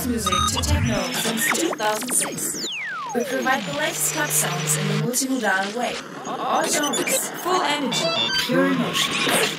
house music to techno since 2006. We provide the latest club sounds in a multimodal way. All genres, full energy, pure emotion.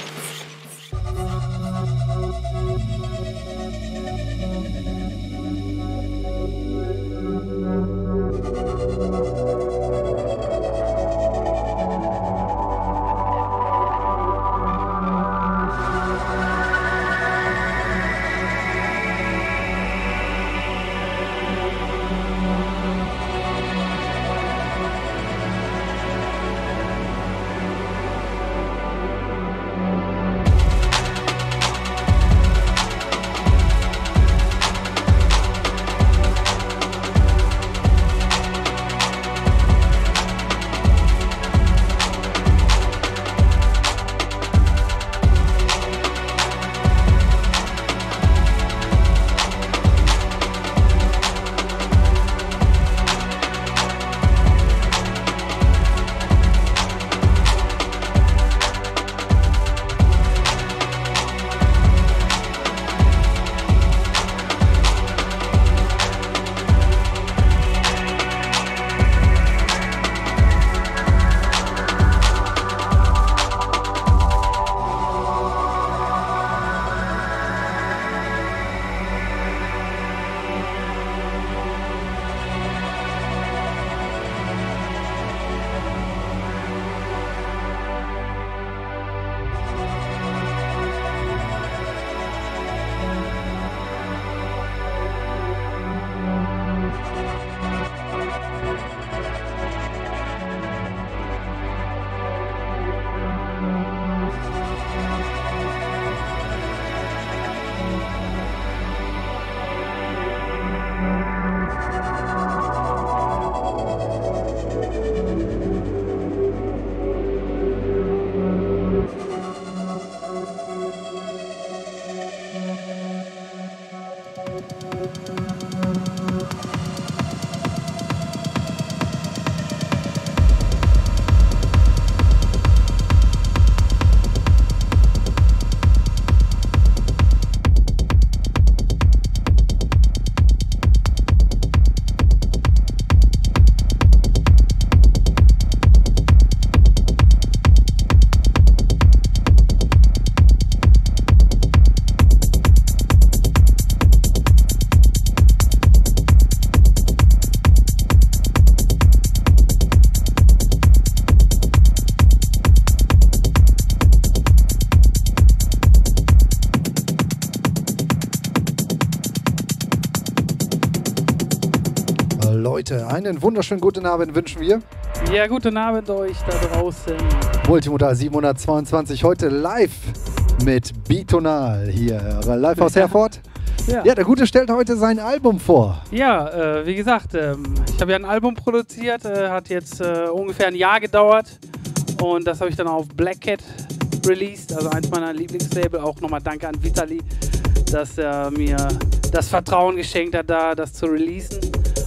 Leute, einen wunderschönen guten Abend wünschen wir. Ja, guten Abend euch da draußen. Multimodal 722, heute live mit Bitonal hier, live aus Herford. Ja, der Gute stellt heute sein Album vor. Ja, wie gesagt, ich habe ja ein Album produziert, hat jetzt ungefähr ein Jahr gedauert und das habe ich dann auf Black Cat released, also eins meiner Lieblingslabel. Auch nochmal danke an Vitali, dass er mir das Vertrauen geschenkt hat, da das zu releasen.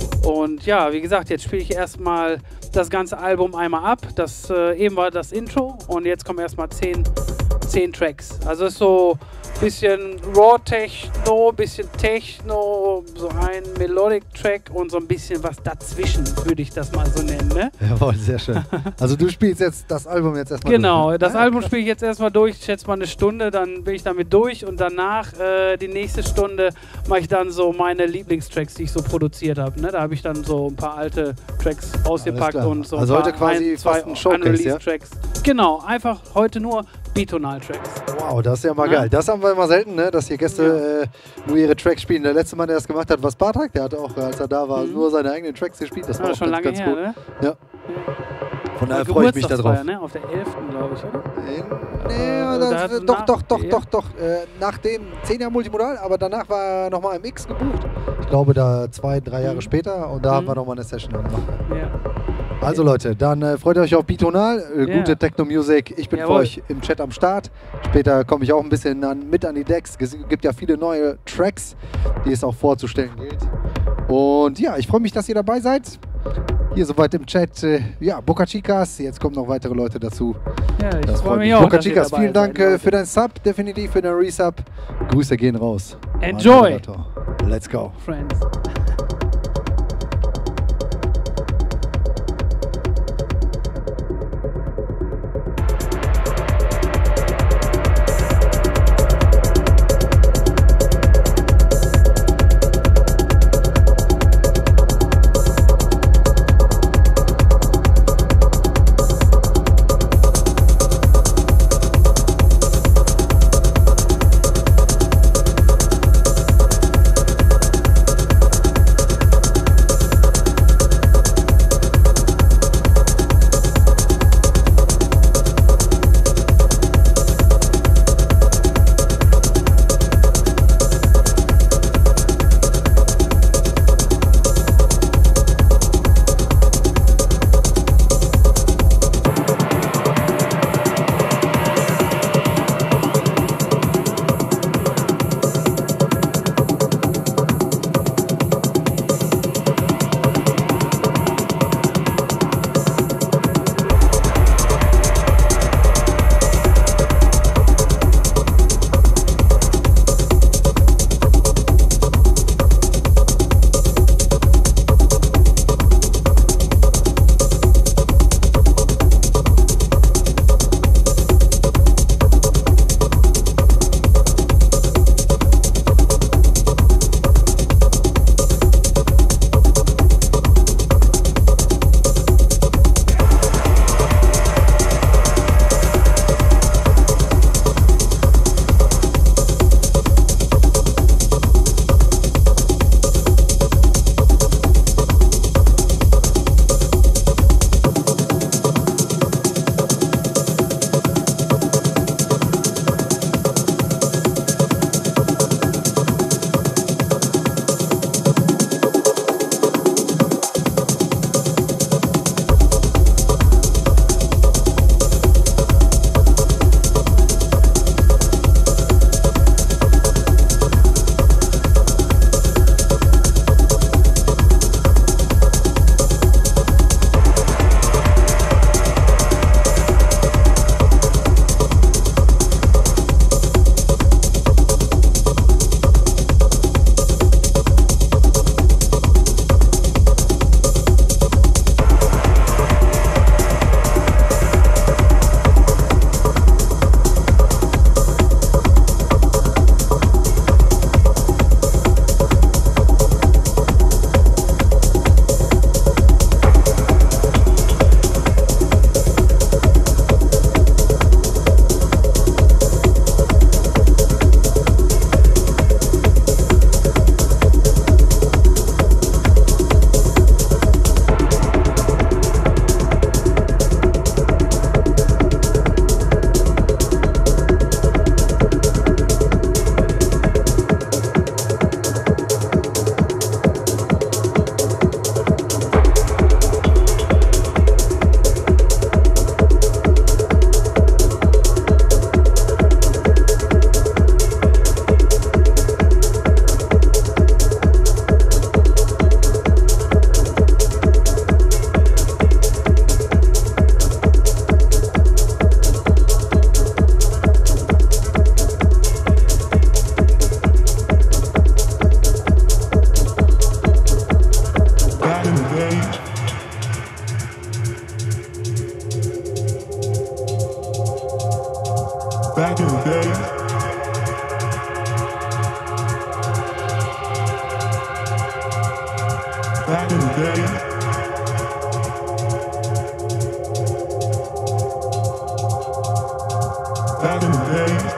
Und ja, wie gesagt, jetzt spiele ich erstmal das ganze Album einmal ab. Das eben war das Intro und jetzt kommen erstmal 10 Tracks. Also ist so ein bisschen Raw Techno, bisschen Techno, so ein Melodic Track und so ein bisschen was dazwischen, würde ich das mal so nennen. Ne? Jawohl, sehr schön. Also du spielst jetzt das Album jetzt erstmal genau, durch. Genau, das Album spiele ich jetzt erstmal durch, ich schätze mal eine Stunde, dann bin ich damit durch und danach die nächste Stunde mache ich dann so meine Lieblingstracks, die ich so produziert habe. Ne? Da habe ich dann so ein paar alte Tracks ausgepackt und so also ein heute paar quasi fast ein Showcase, Tracks. Genau, einfach heute nur Bitonal-Tracks. Wow, das ist ja mal geil. Das haben wir immer selten, ne? Dass hier Gäste nur ihre Tracks spielen. Der letzte Mann, der das gemacht hat, war Spartak. Der hat auch, als er da war, nur seine eigenen Tracks gespielt. Das war auch schon lange ganz her, gut. Ne? Ja. Von daher freue ich mich darauf. Ne? Auf der 11., glaube ich, oder? Doch. Nach dem 10 Jahre Multimodal, aber danach war er nochmal im X gebucht. Ich glaube, da 2-3 Jahre später und da haben wir nochmal eine Session gemacht. Ja. Also Leute, dann freut euch auf Bitonal, gute Techno-Music. Ich bin für euch im Chat am Start. Später komme ich auch ein bisschen mit an die Decks. Es gibt ja viele neue Tracks, die es auch vorzustellen gilt. Und ja, ich freue mich, dass ihr dabei seid. Hier soweit im Chat, ja, Boca Chicas. Jetzt kommen noch weitere Leute dazu. Ja, ich freue mich auch. Boca Chicas, vielen Dank für deinen Sub, definitiv für deinen Resub. Grüße gehen raus. Enjoy! Let's go. Friends. back in the day. Back in the day. Back in the day.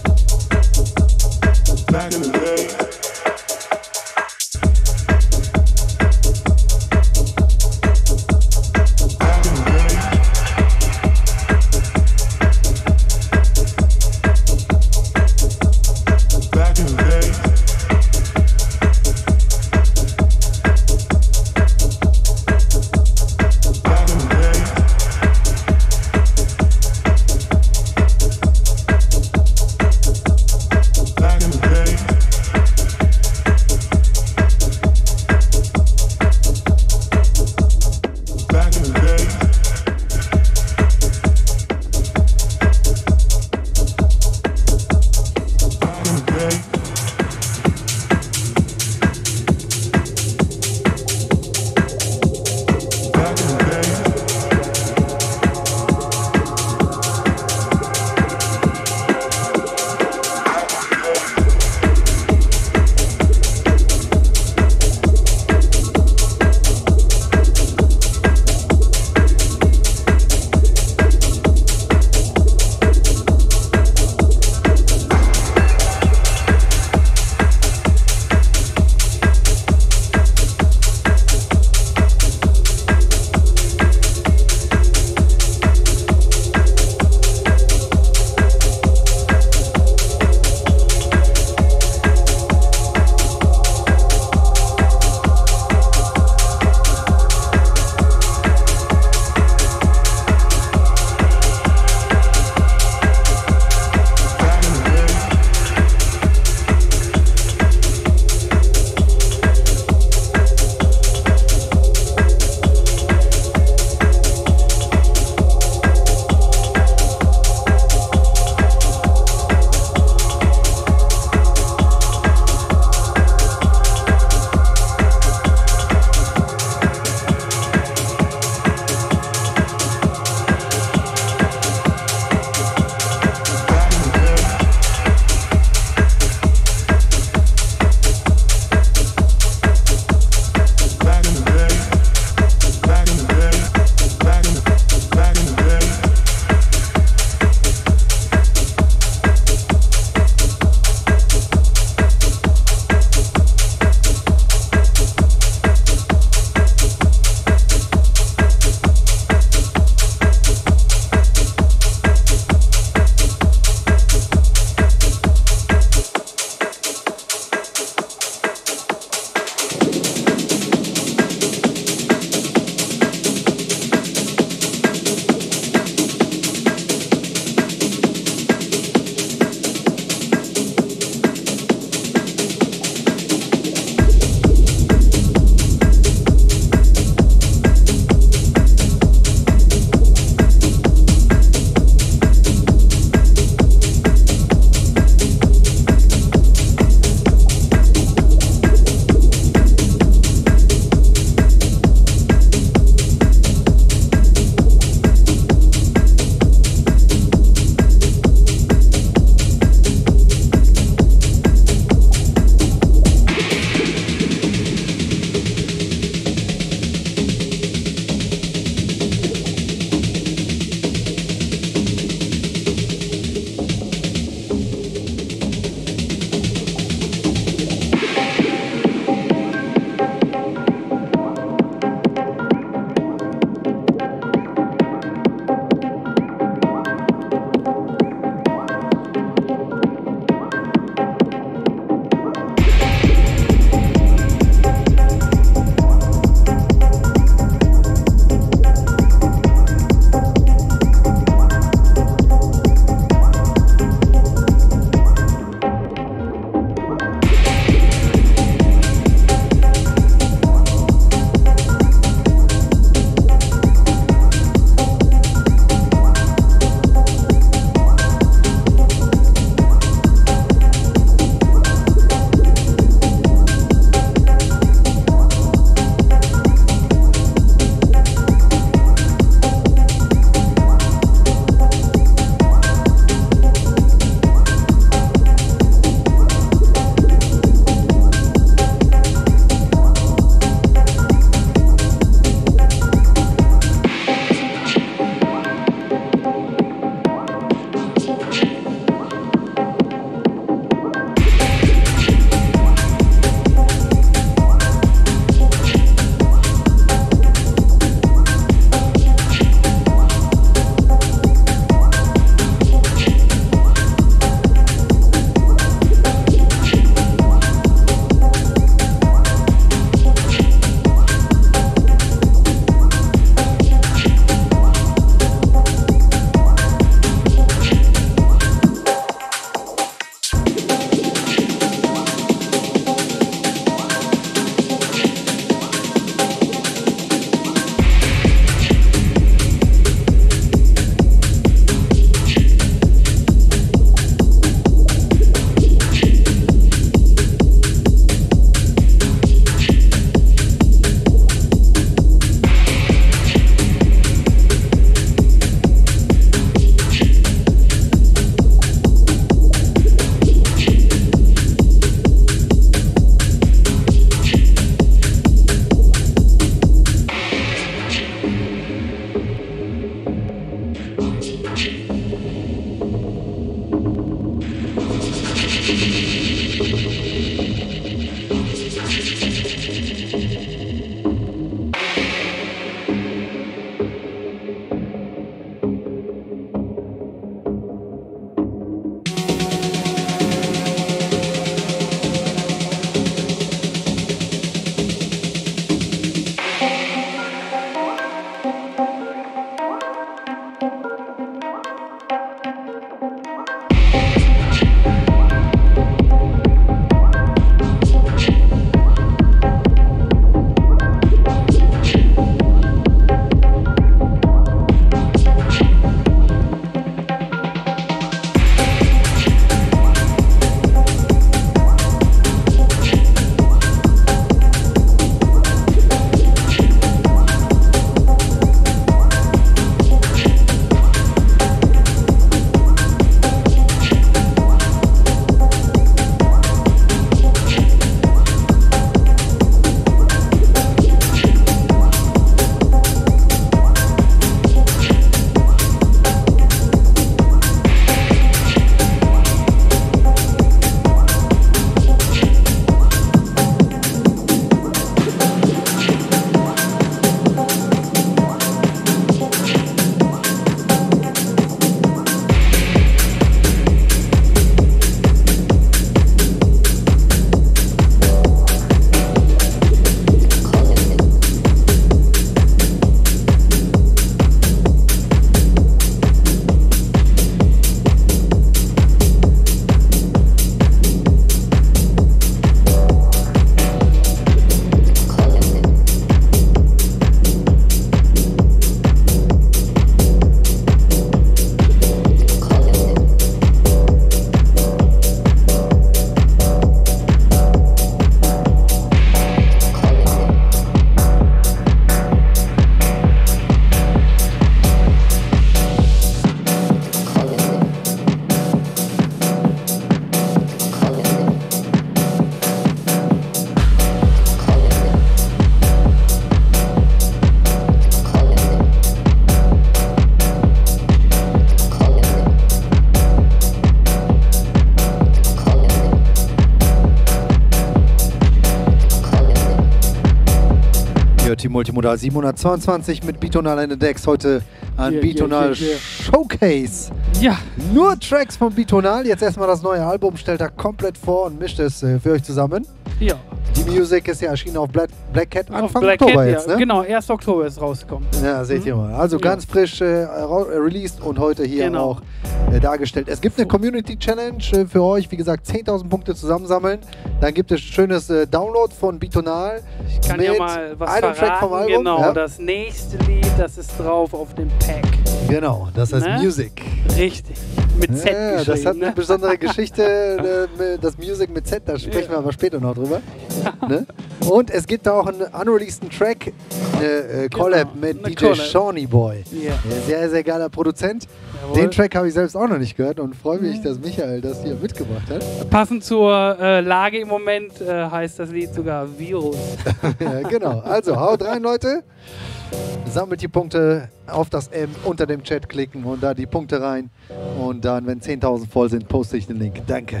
hört die Multimodal 722 mit Beatonal in the Decks. Heute ein Beatonal Showcase. Ja. Nur Tracks von Beatonal. Jetzt erstmal das neue Album, stellt er komplett vor und mischt es für euch zusammen. Ja. Die Music ist ja erschienen auf Black Cat Anfang Black Oktober Cat, jetzt, ja. ne? Genau, 1. Oktober ist rausgekommen. Ja, seht ihr mal. Also ganz frisch released und heute hier auch dargestellt. Es gibt eine Community Challenge für euch. Wie gesagt, 10.000 Punkte zusammensammeln. Dann gibt es schönes Download von Beatonal. Ich kann ja mal was einem Track vom verraten. Album. Genau, ja. das nächste Lied, das ist drauf auf dem Pack. Genau, das heißt Ne? Music. Richtig. Mit Z Ja, das hat eine ne? besondere Geschichte, das Music mit Z, da sprechen wir aber später noch drüber. Ne? Und es gibt da auch einen unreleaseden Track, eine Collab mit eine DJ Collab. Shawnee Boy. Ja. Sehr, sehr geiler Produzent. Jawohl. Den Track habe ich selbst auch noch nicht gehört und freue mich, dass Michael das hier mitgebracht hat. Passend zur Lage im Moment heißt das Lied sogar Virus. Ja, genau. Also, haut rein, Leute. Sammelt die Punkte auf das M unter dem Chat klicken und da die Punkte rein. Und dann, wenn 10.000 voll sind, poste ich den Link. Danke.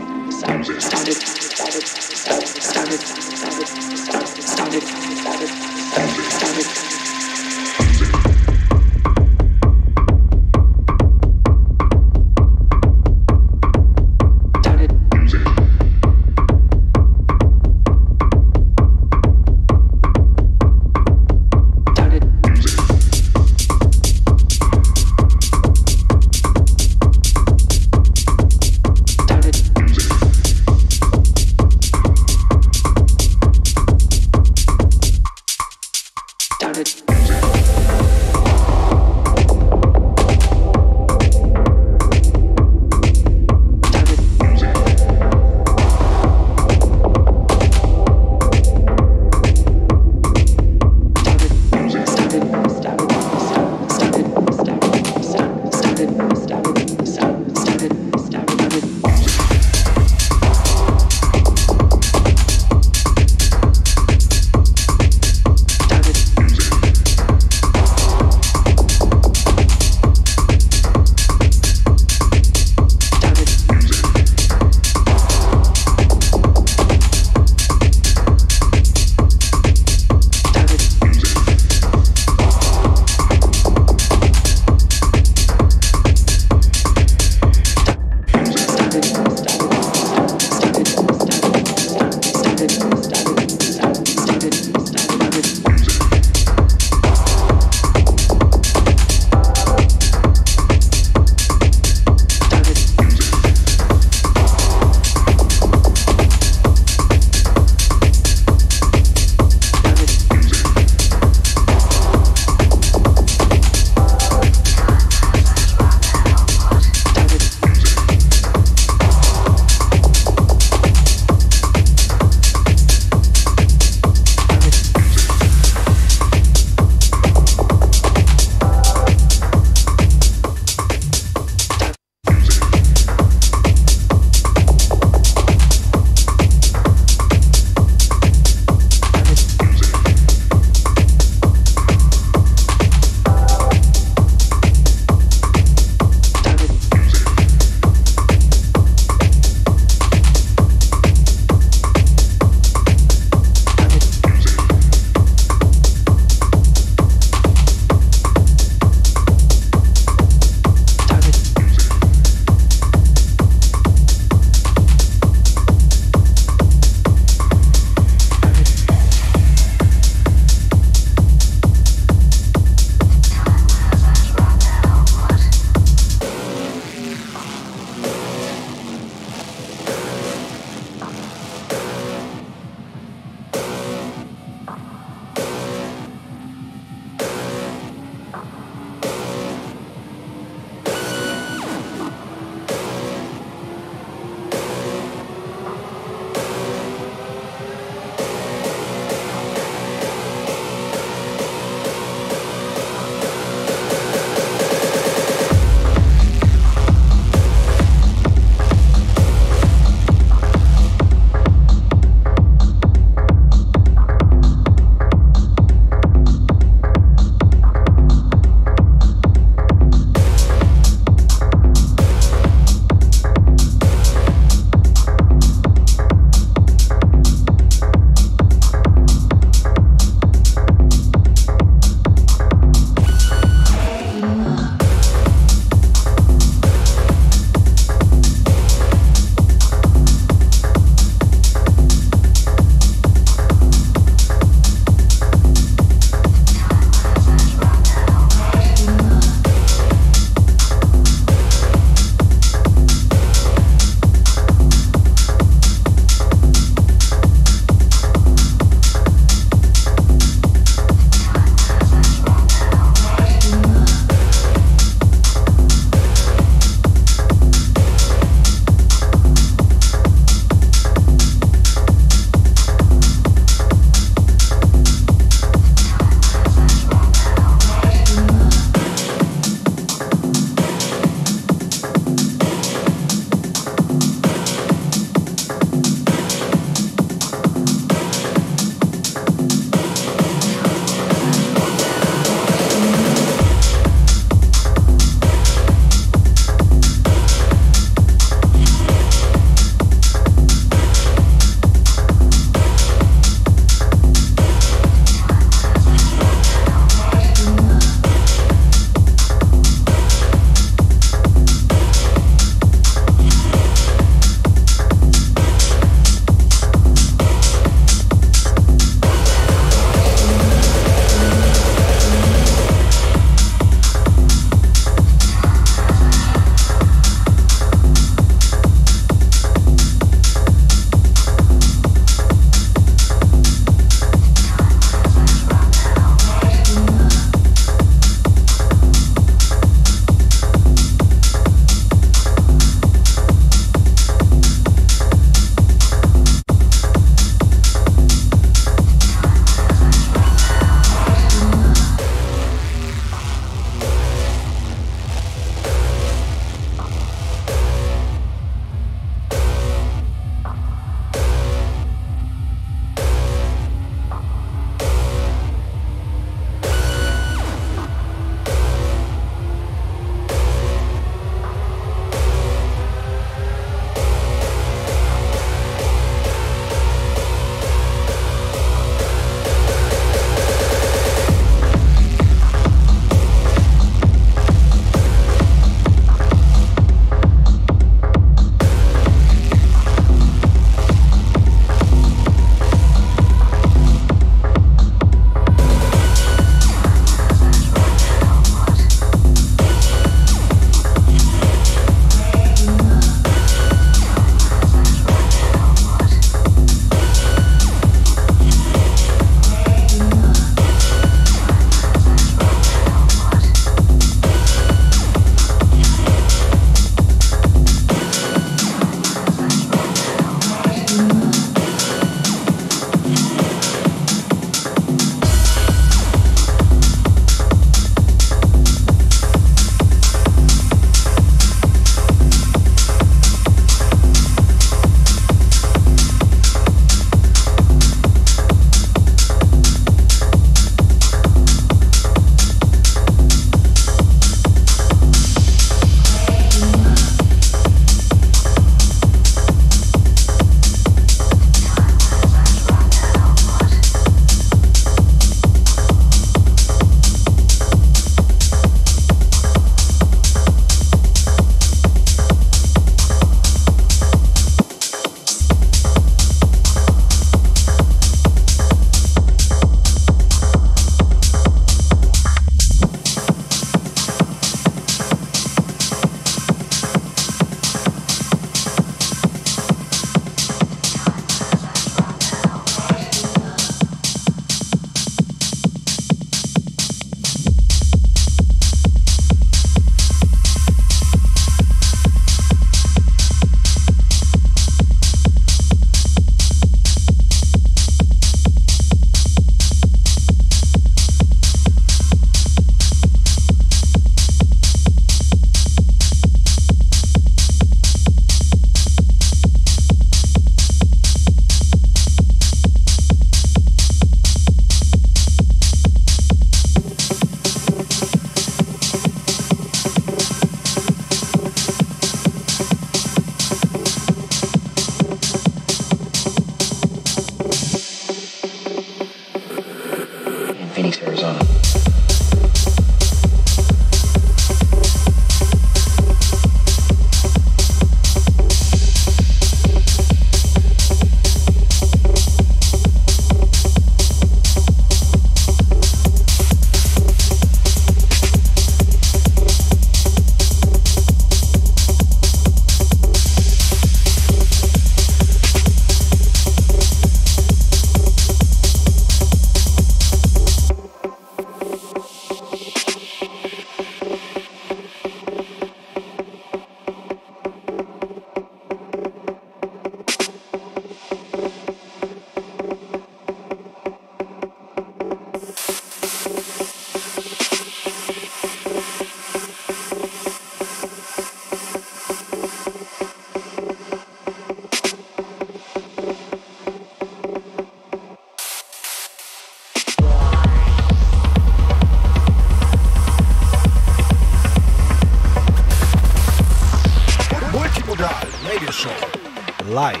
life.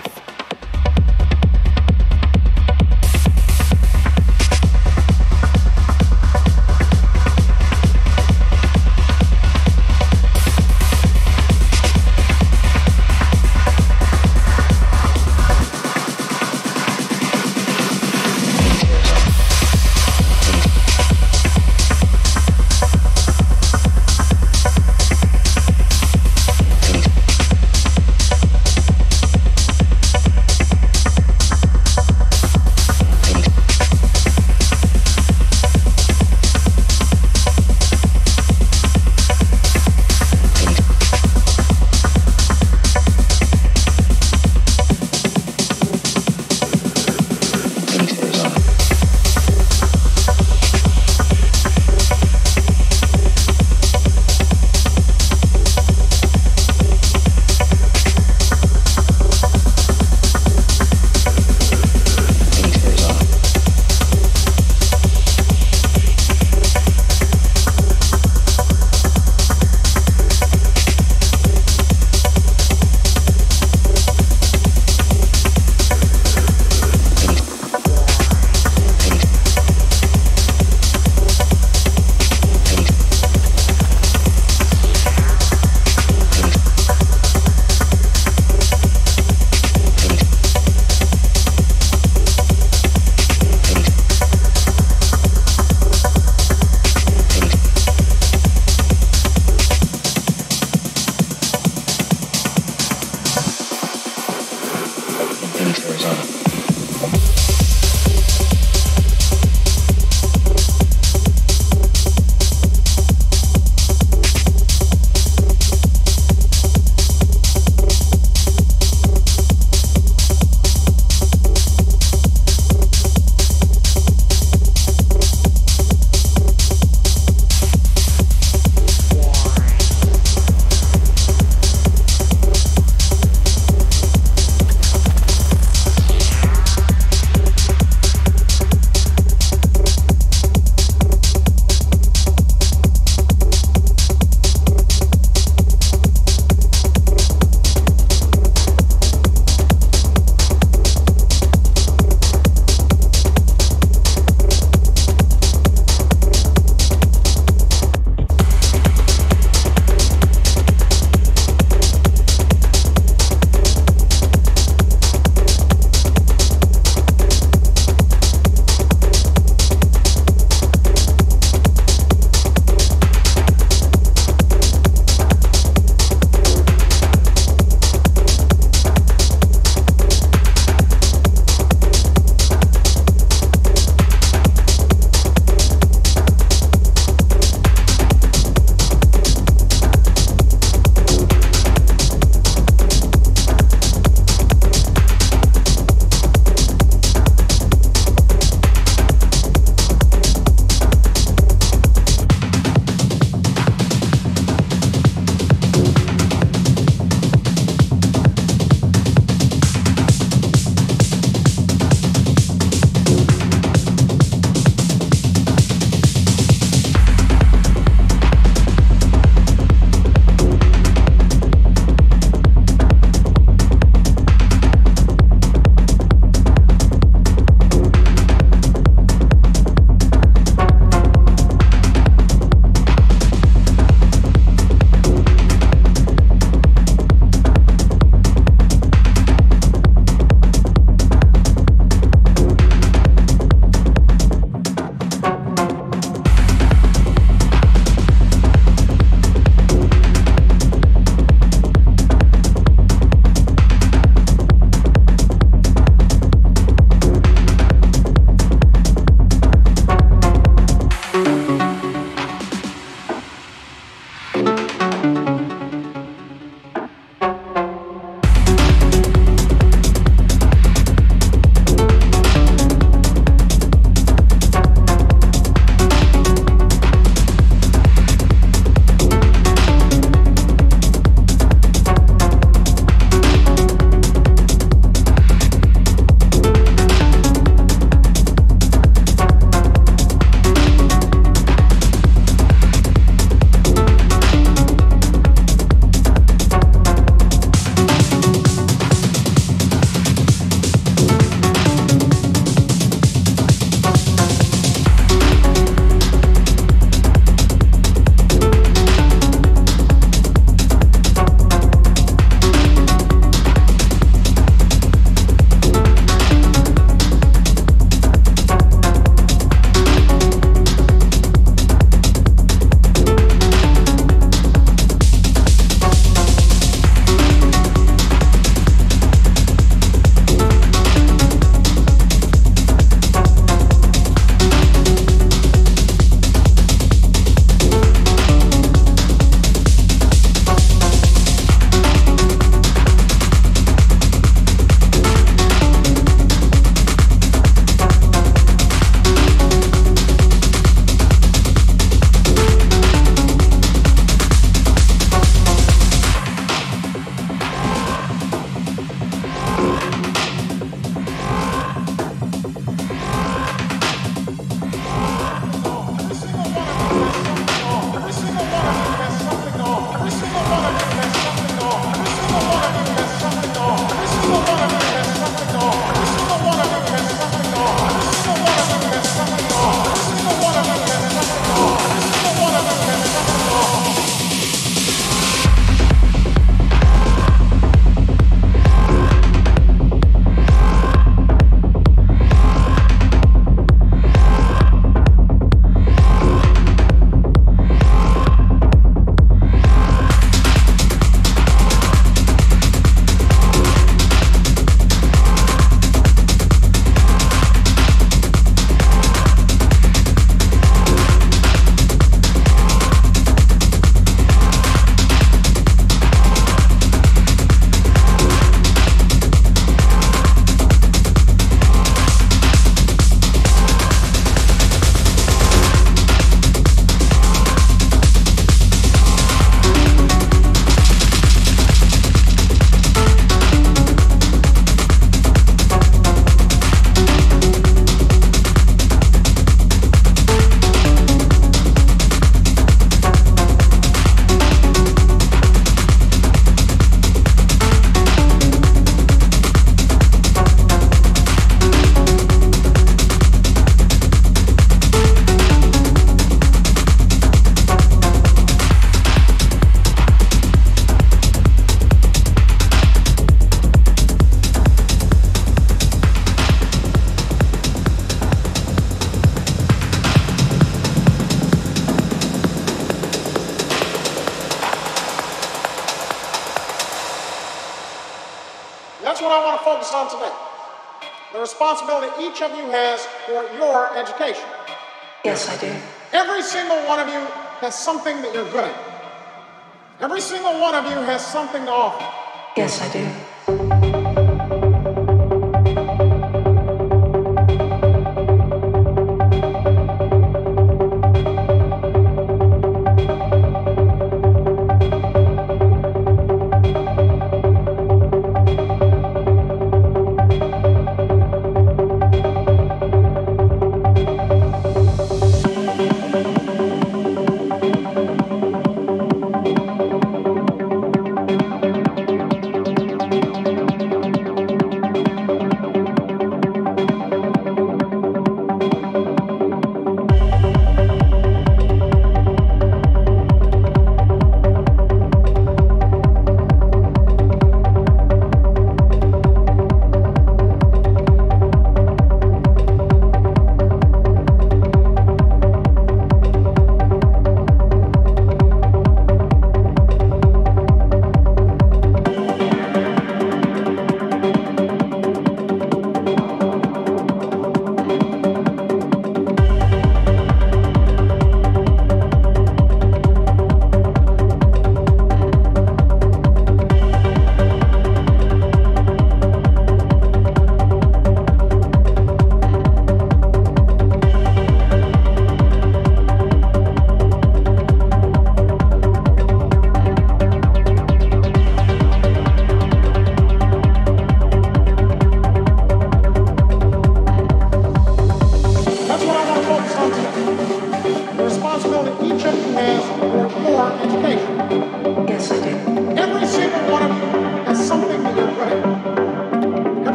focus on today. The responsibility each of you has for your education. Yes, I do. Every single one of you has something that you're good at. Every single one of you has something to offer. Yes, I do.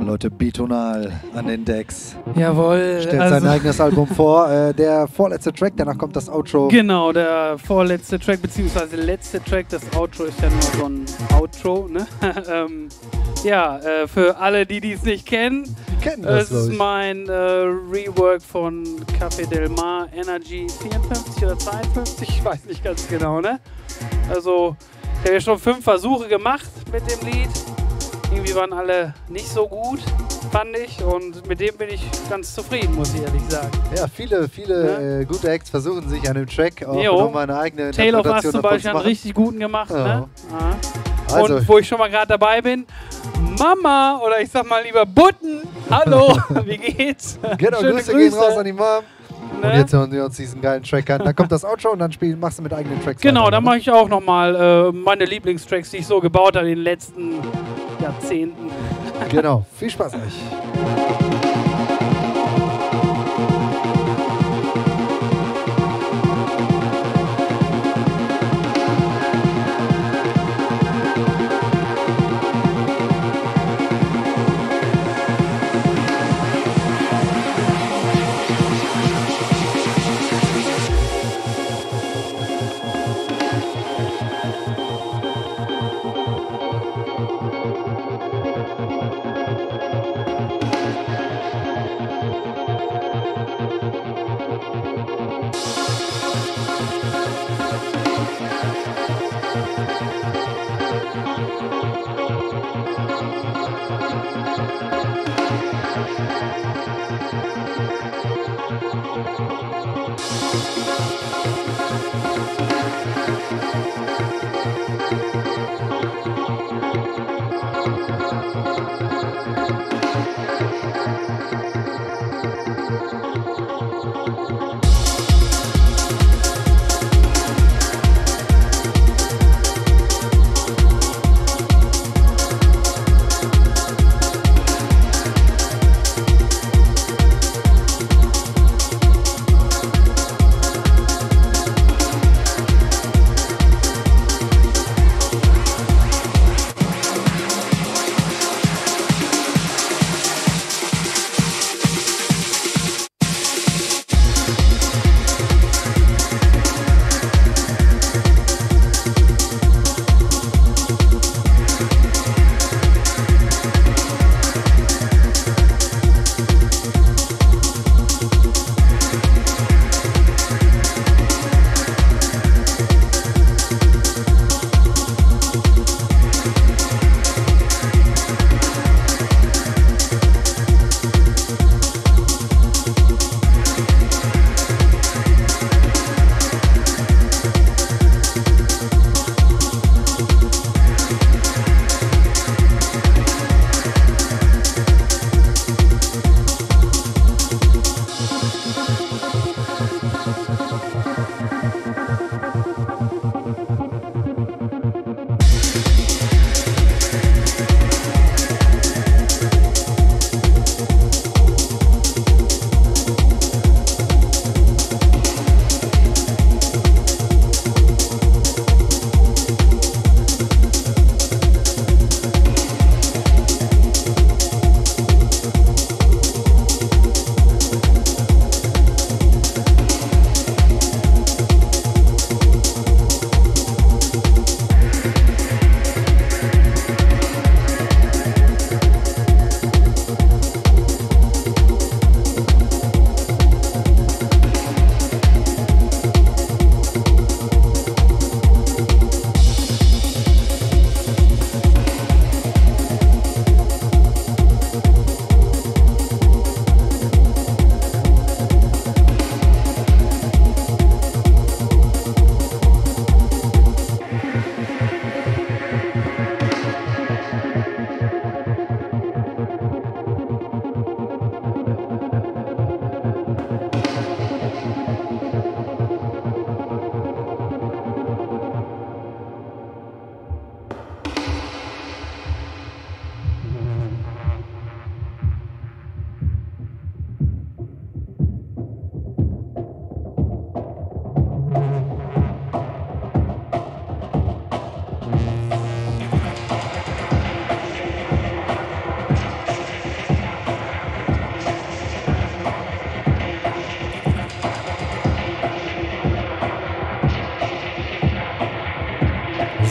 Leute, Bitonal an den Decks. Jawohl. Stellt sein eigenes Album vor. Der vorletzte Track, danach kommt das Outro. Genau, der vorletzte Track, beziehungsweise letzte Track. Das Outro ist ja nur so ein Outro, ne? Für alle, die es nicht kennen. Die kennen das, ist mein Rework von Café Del Mar Energy 54 oder 52, ich weiß nicht ganz genau, ne? Also, ich habe ja schon 5 Versuche gemacht mit dem Lied. Irgendwie waren alle nicht so gut, fand ich. Und mit dem bin ich ganz zufrieden, muss ich ehrlich sagen. Ja, viele gute Acts versuchen sich an dem Track auch nochmal eine eigene Tale of Us Interpretation zum Beispiel einen richtig guten gemacht. Ja. Ne? Also, und wo ich schon mal gerade dabei bin, Mama, oder ich sag mal lieber Butten, hallo, wie geht's? Genau, Schöne Grüße gehen raus an die Mom. Ne? Und jetzt hören wir uns diesen geilen Track an. Dann kommt das Outro und dann machst du mit eigenen Tracks Genau, weiter, dann mache ich auch nochmal meine Lieblingstracks, die ich so gebaut habe in den letzten Jahrzehnten. Genau, viel Spaß euch.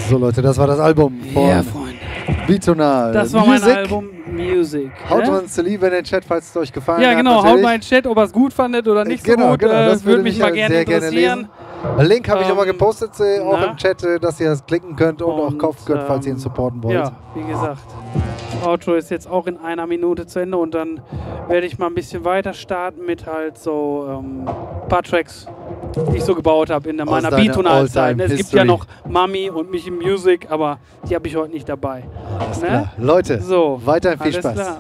So Leute, das war das Album von Ja, Freunde. Bitonal. Das war mein Album Music. Haut uns lieb in den Chat, falls es euch gefallen Ja, hat. genau. Haut natürlich. mal in den Chat, ob ihr es gut fandet oder nicht so gut. Das würde mich mal gerne sehr interessieren. lesen. Den Link habe ich nochmal gepostet, auch na? im Chat, dass ihr das klicken könnt und auch kaufen könnt, falls ihr ihn supporten wollt. Ja, wie gesagt. Das Outro ist jetzt auch in 1 Minute zu Ende und dann werde ich mal ein bisschen weiter starten mit halt so ein paar Tracks, die ich so gebaut habe in meiner deiner Bitonal-Zeit. Es gibt History. ja noch Mami und mich in Music, aber die habe ich heute nicht dabei. Alles Ne? klar. Leute, So, weiterhin viel alles Spaß. klar.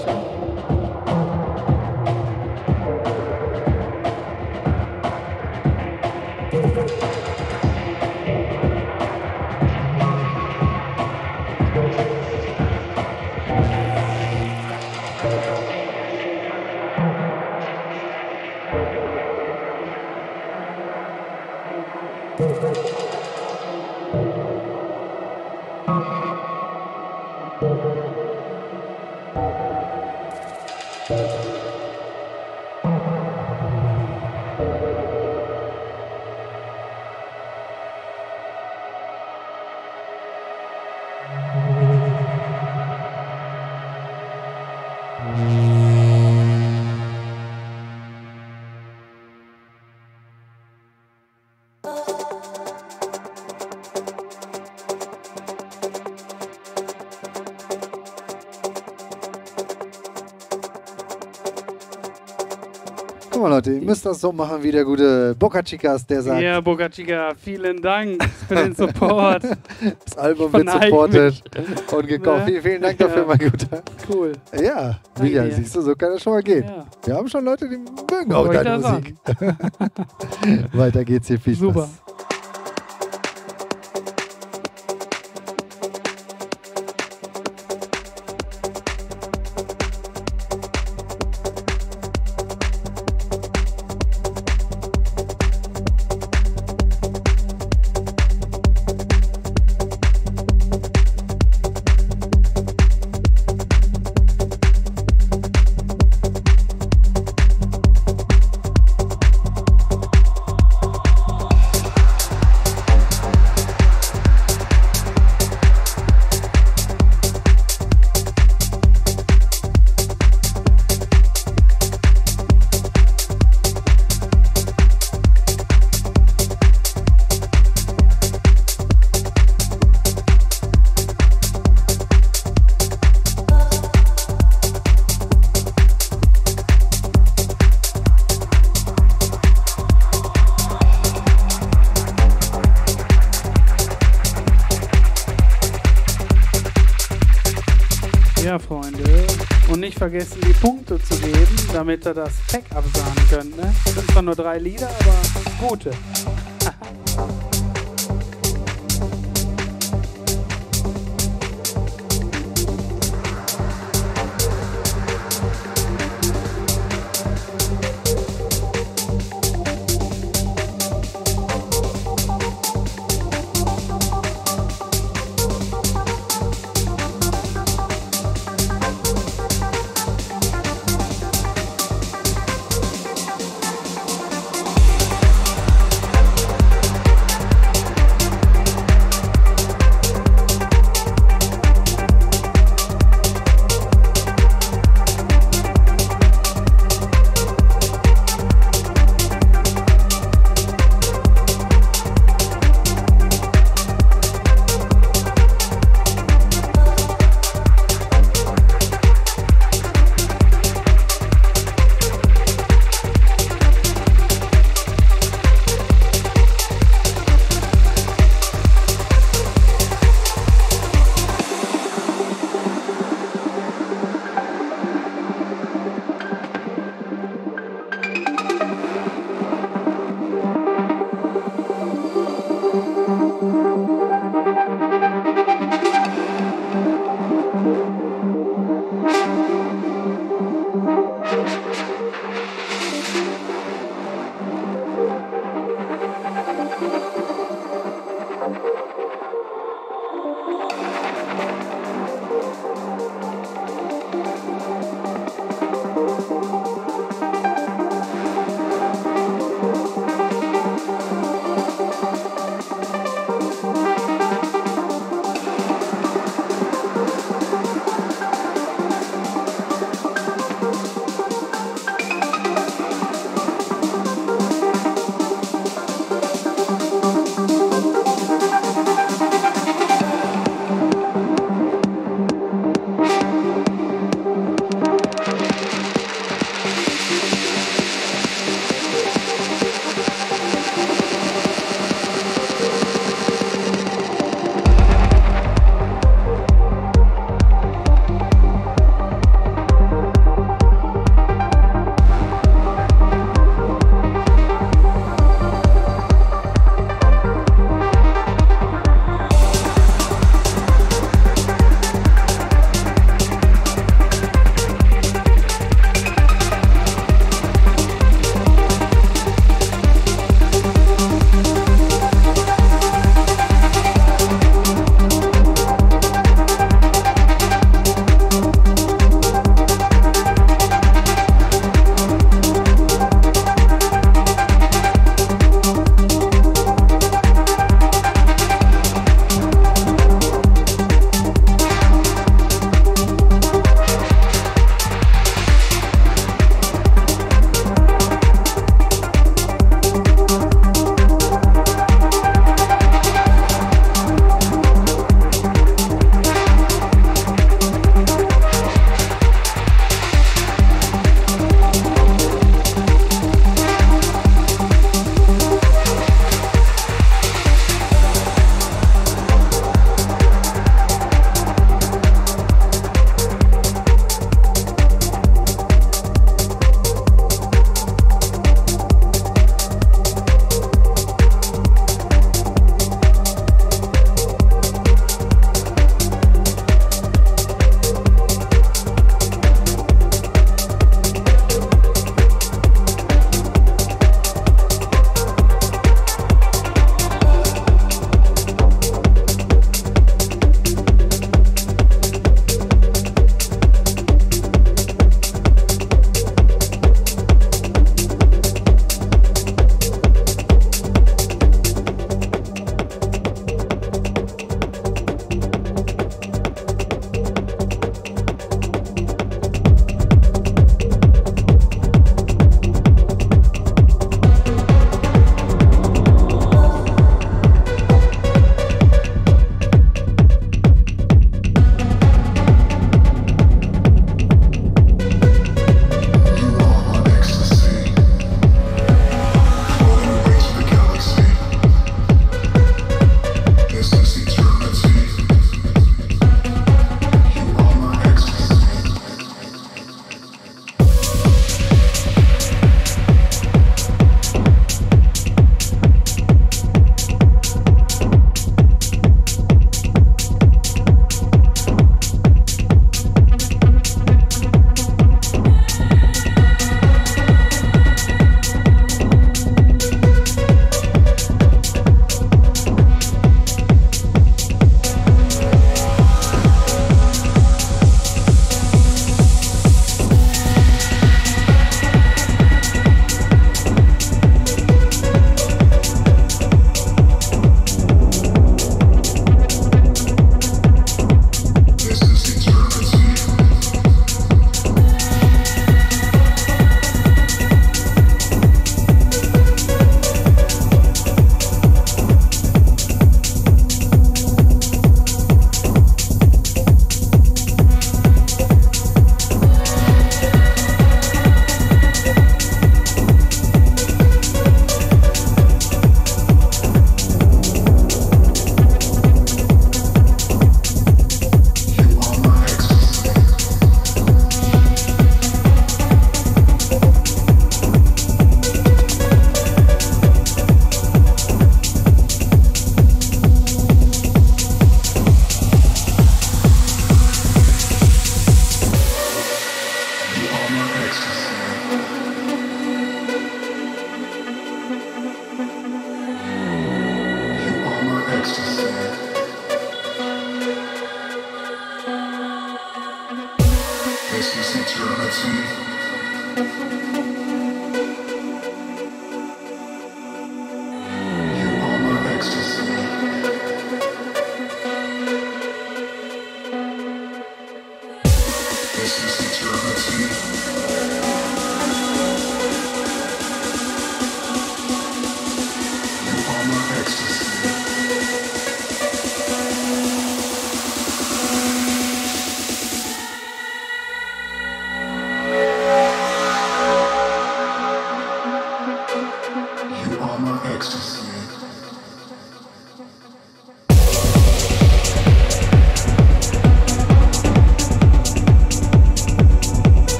Guck mal Leute, ihr müsst das so machen wie der gute Boca Chicas, der sagt, Ja, Boca Chica, vielen Dank für den Support. das Album wird Verneigt supportet und gekauft. Ne? Vielen Dank dafür, Ja. mein Guter. Cool. Ja, Danke wieder, dir. siehst du, so kann das schon mal gehen. Ja. Wir haben schon Leute, die mögen auch Wollte ich deine da Musik. Weiter geht's hier, viel Spaß. Super. Ja, Freunde. Und nicht vergessen, die Punkte zu geben, damit ihr das Pack absahnen könnt. Ne? Das sind zwar nur 3 Lieder, aber gute.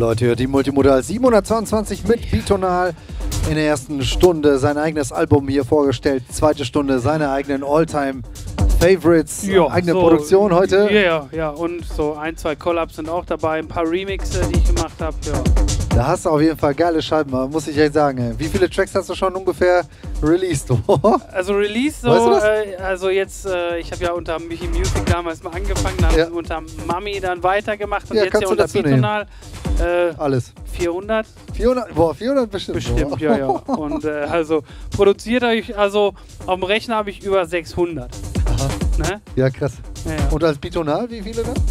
Leute, hört die Multimodal 722 mit Bitonal. In der ersten Stunde sein eigenes Album hier vorgestellt. Zweite Stunde seine eigenen All-Time-Favorites. Ja, eigene so, Produktion heute. Ja. Und so 1, 2 Collabs sind auch dabei. Ein paar Remixe, die ich gemacht habe. Ja. Da hast du auf jeden Fall geile Scheiben, muss ich echt sagen. Ey. Wie viele Tracks hast du schon ungefähr released? Also released so, Weißt du das? also jetzt, ich habe ja unter Michi Music damals mal angefangen, dann unter Mami dann weitergemacht und Ja, jetzt ja unter Bitonal. Alles. 400? 400? Boah, 400 bestimmt. Bestimmt, ja. Und also produziert habe ich, also auf dem Rechner habe ich über 600. Aha. Ne? Ja, krass. Ja. Und als Bitonal, wie viele dann?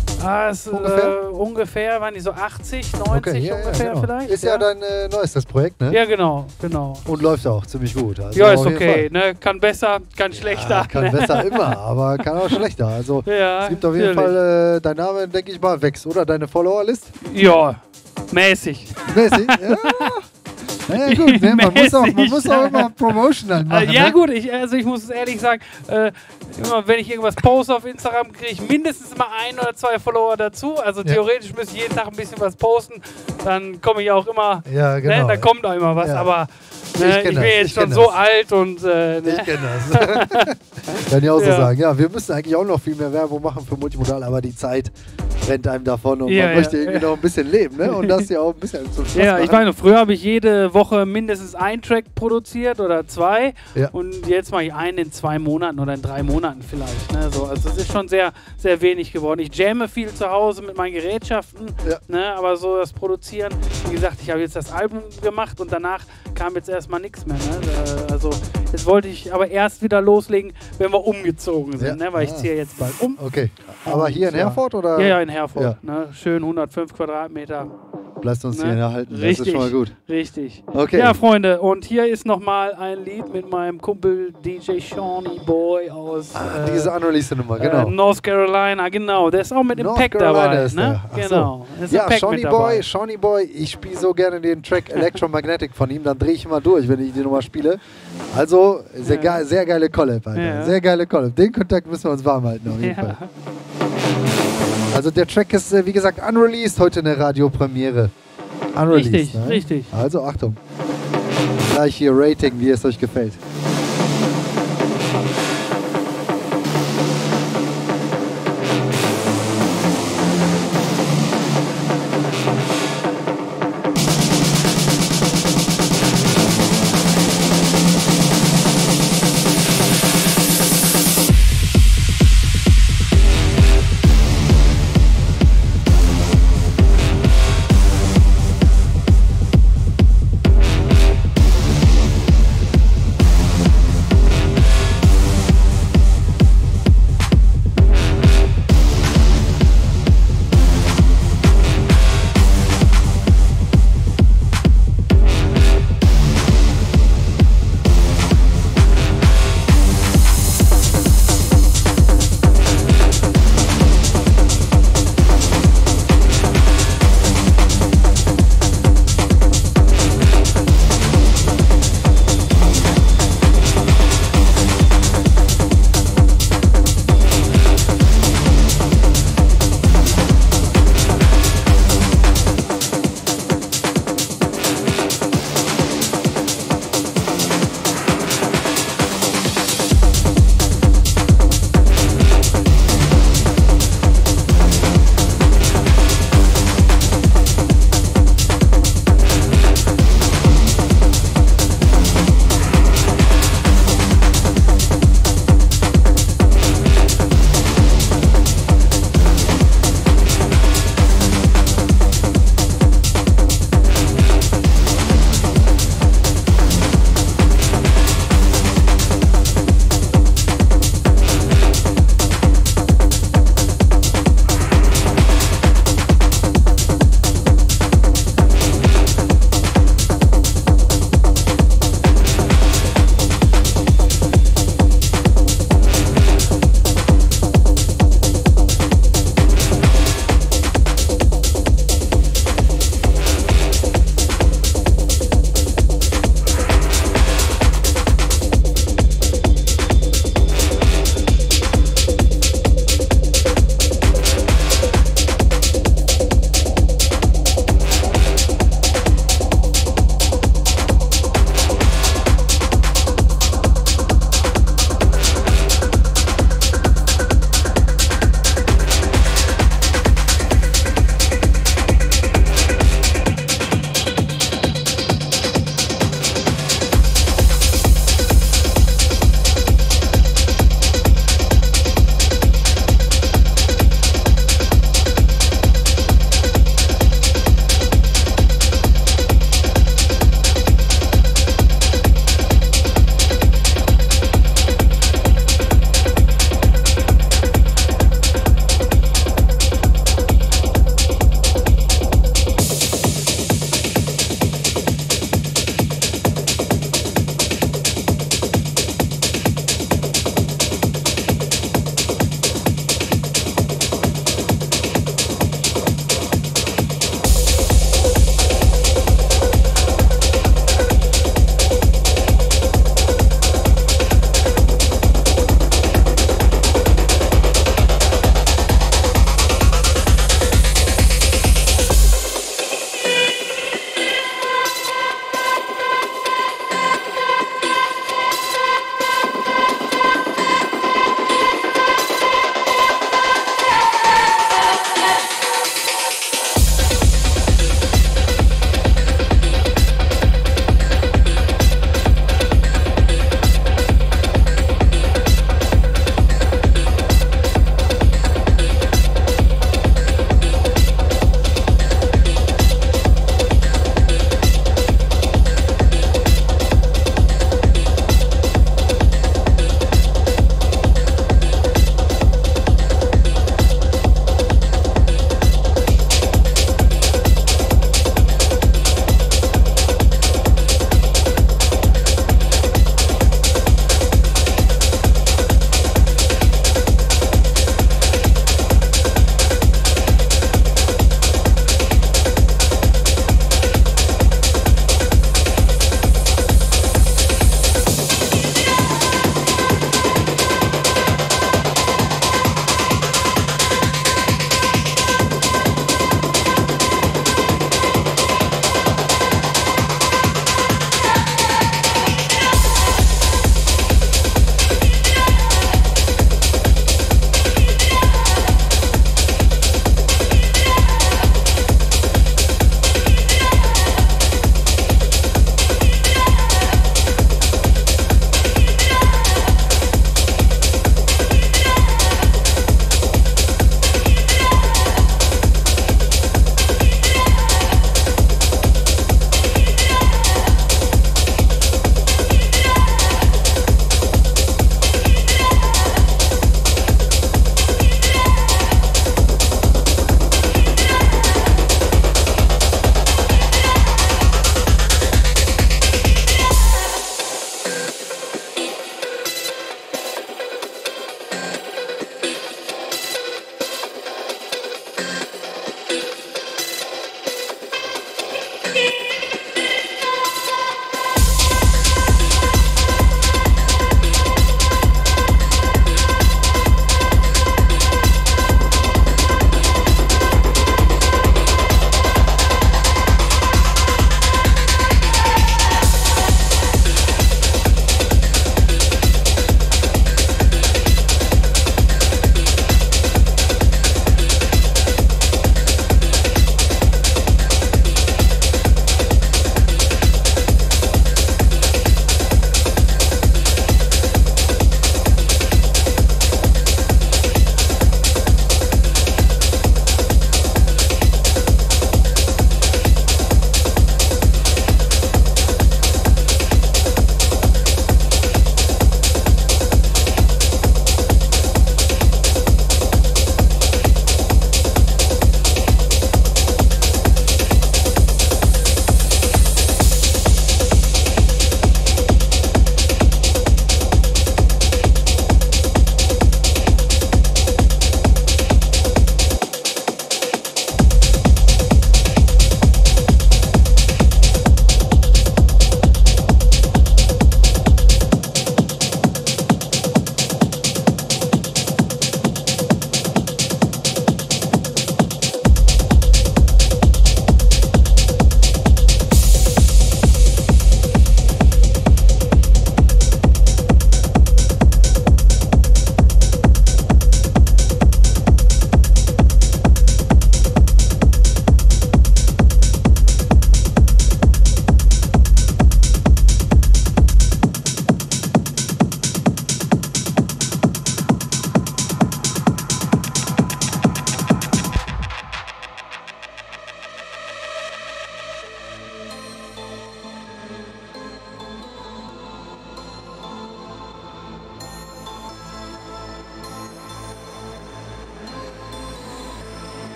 Ungefähr waren die so 80, 90 Okay, ungefähr genau. vielleicht. Ist ja dein neuestes Projekt, ne? Ja, genau. Und läuft auch ziemlich gut. Also Ja, ist auf jeden okay. Fall. Ne? Kann besser, kann schlechter. Ja, kann ne? besser immer, aber kann auch schlechter. Also Ja, es gibt auf jeden natürlich. Fall, dein Name, denke ich mal, wächst, oder? Deine Follower-List? Ja, mäßig. Mäßig? Ja. Naja, gut, ne? man muss auch immer Promotion dann machen. Ja ne? gut, ich muss es ehrlich sagen, immer wenn ich irgendwas poste auf Instagram, kriege ich mindestens immer 1 oder 2 Follower dazu. Also theoretisch müsste ich jeden Tag ein bisschen was posten, dann komme ich auch immer, Ja, genau. ne, da kommt auch immer was, Ja. aber Ich ich kenn bin das, jetzt ich schon kenn so das. alt und Ich kenne das. Kann ich auch so Ja. sagen. Ja, wir müssen eigentlich auch noch viel mehr Werbung machen für Multimodal, aber die Zeit rennt einem davon und Ja, man möchte ja. irgendwie noch ein bisschen leben, ne? Und das ja auch ein bisschen zum Spaß Ja, machen. ich meine, früher habe ich jede Woche mindestens einen Track produziert oder 2 Ja. und jetzt mache ich einen in 2 Monaten oder in 3 Monaten vielleicht. Ne? So, also es ist schon sehr, sehr wenig geworden. Ich jamme viel zu Hause mit meinen Gerätschaften, Ja. ne? Aber so das Produzieren, wie gesagt, ich habe jetzt das Album gemacht und danach kam jetzt erstmal nichts mehr. Ne? Also jetzt wollte ich aber erst wieder loslegen, wenn wir umgezogen sind, Ja. ne? Weil ich ziehe jetzt bald um. Okay. Aber hier in Ja. Herford oder? Ja, in Herford. Ja. Ne? Schön 105 Quadratmeter. Lasst uns Ne? hier erhalten. Richtig, Das ist schon mal gut. richtig. Okay. Ja, Freunde, und hier ist nochmal ein Lied mit meinem Kumpel DJ Shawnee Boy aus Diese unreleased Nummer, genau. North Carolina, genau. Der ist auch mit dem North Pack Carolina dabei. ist Ne? der. Ach so. Genau. Ist Ja, ein Pack mit dabei. Shawnee Boy, ich spiele so gerne den Track Electromagnetic von ihm, dann drehe ich immer durch, wenn ich die Nummer spiele. Also, sehr geile Collab, Alter. Ja. Sehr geile Collab. Den Kontakt müssen wir uns warm halten, auf jeden Fall. Also, der Track ist, wie gesagt, unreleased, heute eine Radiopremiere. Unreleased. Richtig, ne? richtig. Also, Achtung. Gleich hier Rating, wie es euch gefällt.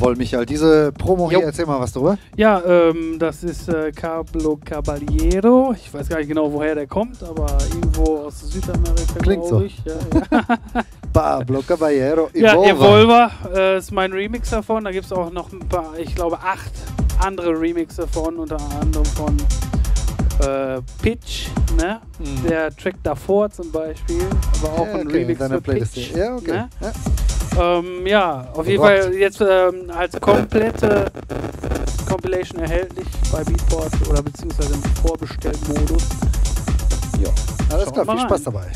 Jawohl, Michael, diese Promo hier, erzähl mal was drüber. Ja, das ist Pablo Caballero. Ich weiß gar nicht genau, woher der kommt, aber irgendwo aus Südamerika, klingt so. ich. Ja. Pablo Caballero, Ja, Evolver ist mein Remix davon. Da gibt es auch noch ein paar, ich glaube 8 andere Remixes davon, unter anderem von Pitch, ne? Der Track davor zum Beispiel, aber auch ein Remix für Pitch. Ja, okay. Ne? Ja, auf jeden Fall jetzt als komplette Compilation erhältlich bei Beatport oder beziehungsweise im Vorbestellmodus. Ja, alles klar, viel Spaß dabei.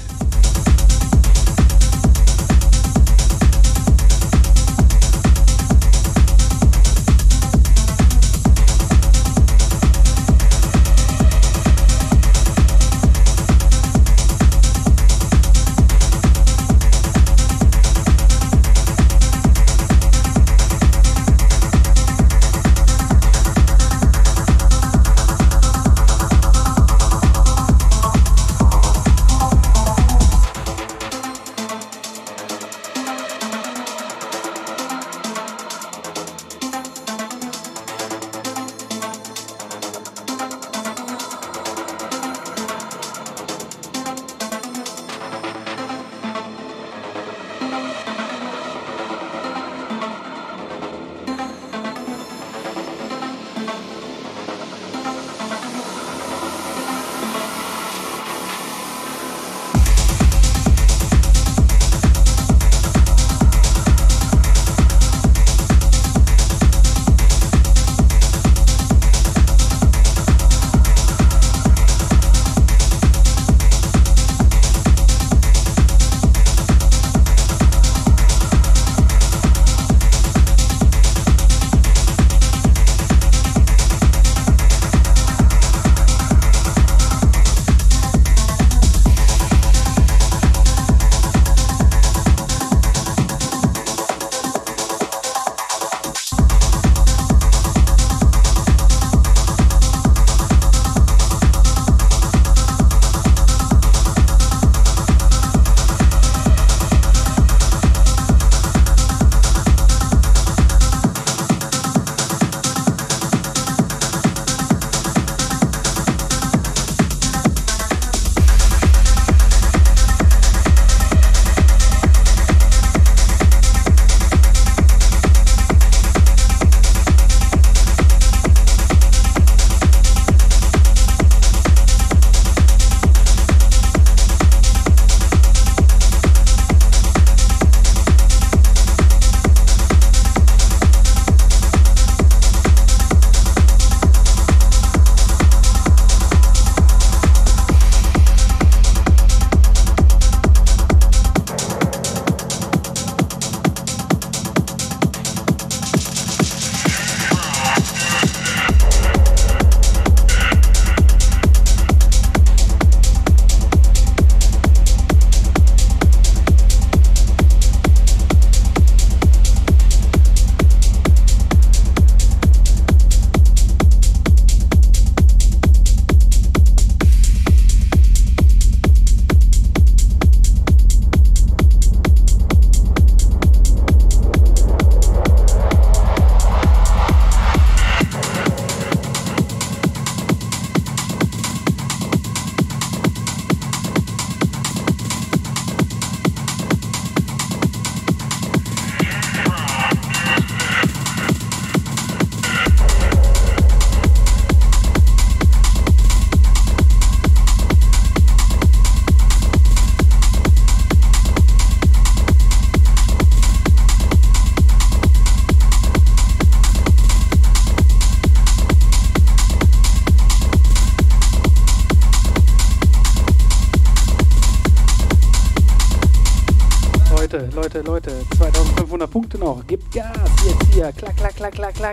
Leute, 2500 Punkte noch. Gebt Gas jetzt hier. Klack, klack, klack, klack, klack.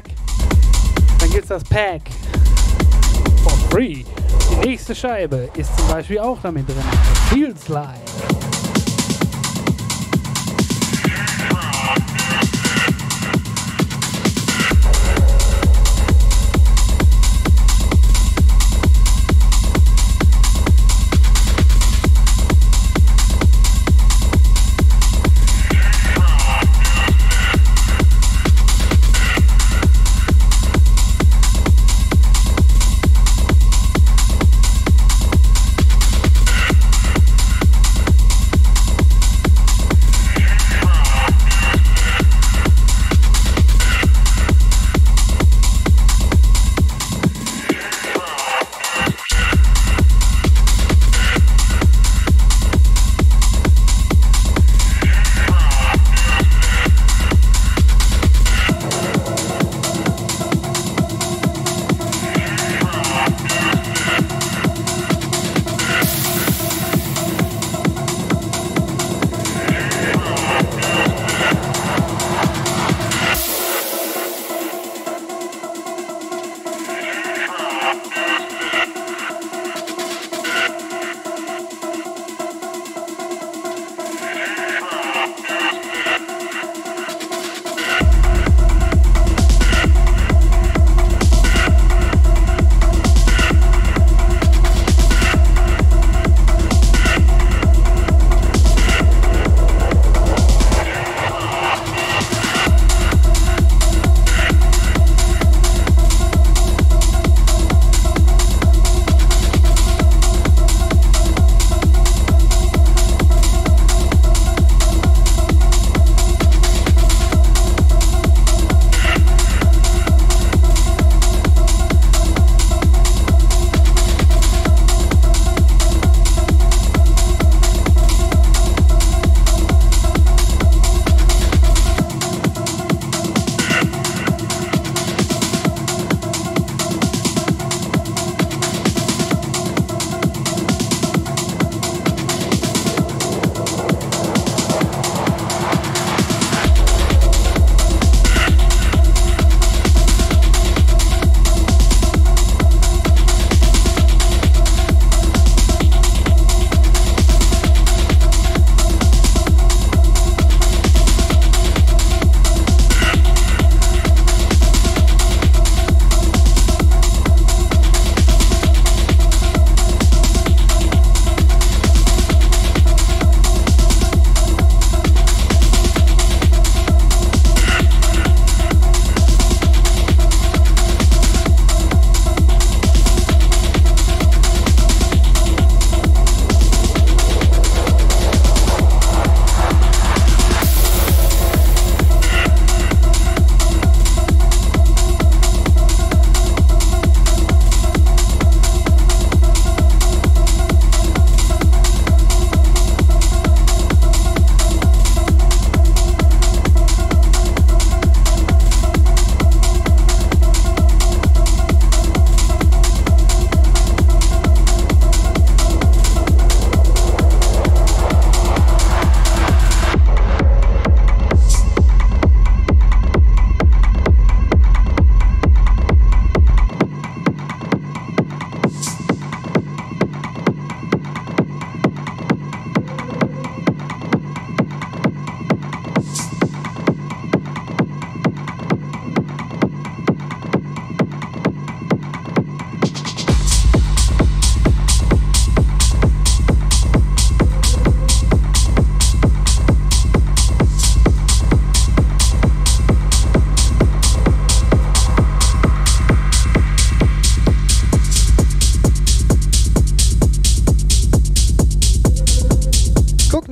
Dann gibt's das Pack. For free. Die nächste Scheibe ist zum Beispiel auch damit drin. Feels Like.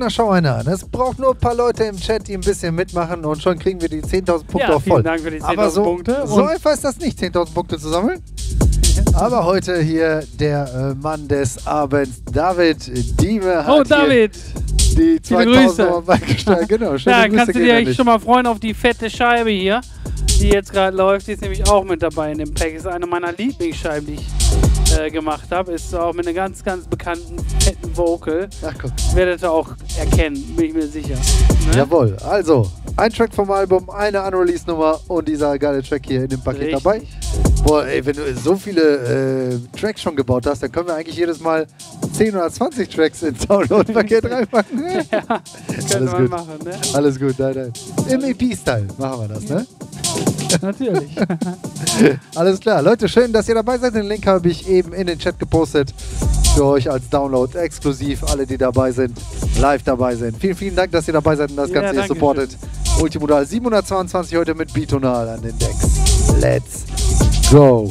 Na, schau einer an. Es braucht nur ein paar Leute im Chat, die ein bisschen mitmachen und schon kriegen wir die 10.000 Punkte auch voll. Vielen Dank für die 10.000 Aber Punkte. So einfach ist das nicht, 10.000 Punkte zu sammeln. Aber heute hier der Mann des Abends, David Dieme, hat David! Die 2000 Euro beigesteuert. Genau, schöne Ja, Grüße kannst du dir eigentlich schon mal freuen auf die fette Scheibe hier, die jetzt gerade läuft. Die ist nämlich auch mit dabei in dem Pack. Ist eine meiner Lieblingsscheiben, die ich gemacht habe. Ist auch mit einem ganz, ganz bekannten fetten Vocal. Ach guck. Werdet ihr auch erkennen, bin ich mir sicher. Ne? Jawohl, also ein Track vom Album, eine Unreleased-Nummer und dieser geile Track hier in dem Paket dabei. Boah, ey, wenn du so viele Tracks schon gebaut hast, dann können wir eigentlich jedes Mal 10 oder 20 Tracks ins Download-Paket reinpacken. Ja, können wir machen, ne? Alles gut, nein. Im EP-Style machen wir das, ne? Natürlich. Alles klar. Leute, schön, dass ihr dabei seid. Den Link habe ich eben in den Chat gepostet. Für euch als Download exklusiv. Alle, die dabei sind, live dabei sind. Vielen, vielen Dank, dass ihr dabei seid und das Ganze hier supportet. Multimodal 722 heute mit Bitonal an den Decks. Let's go.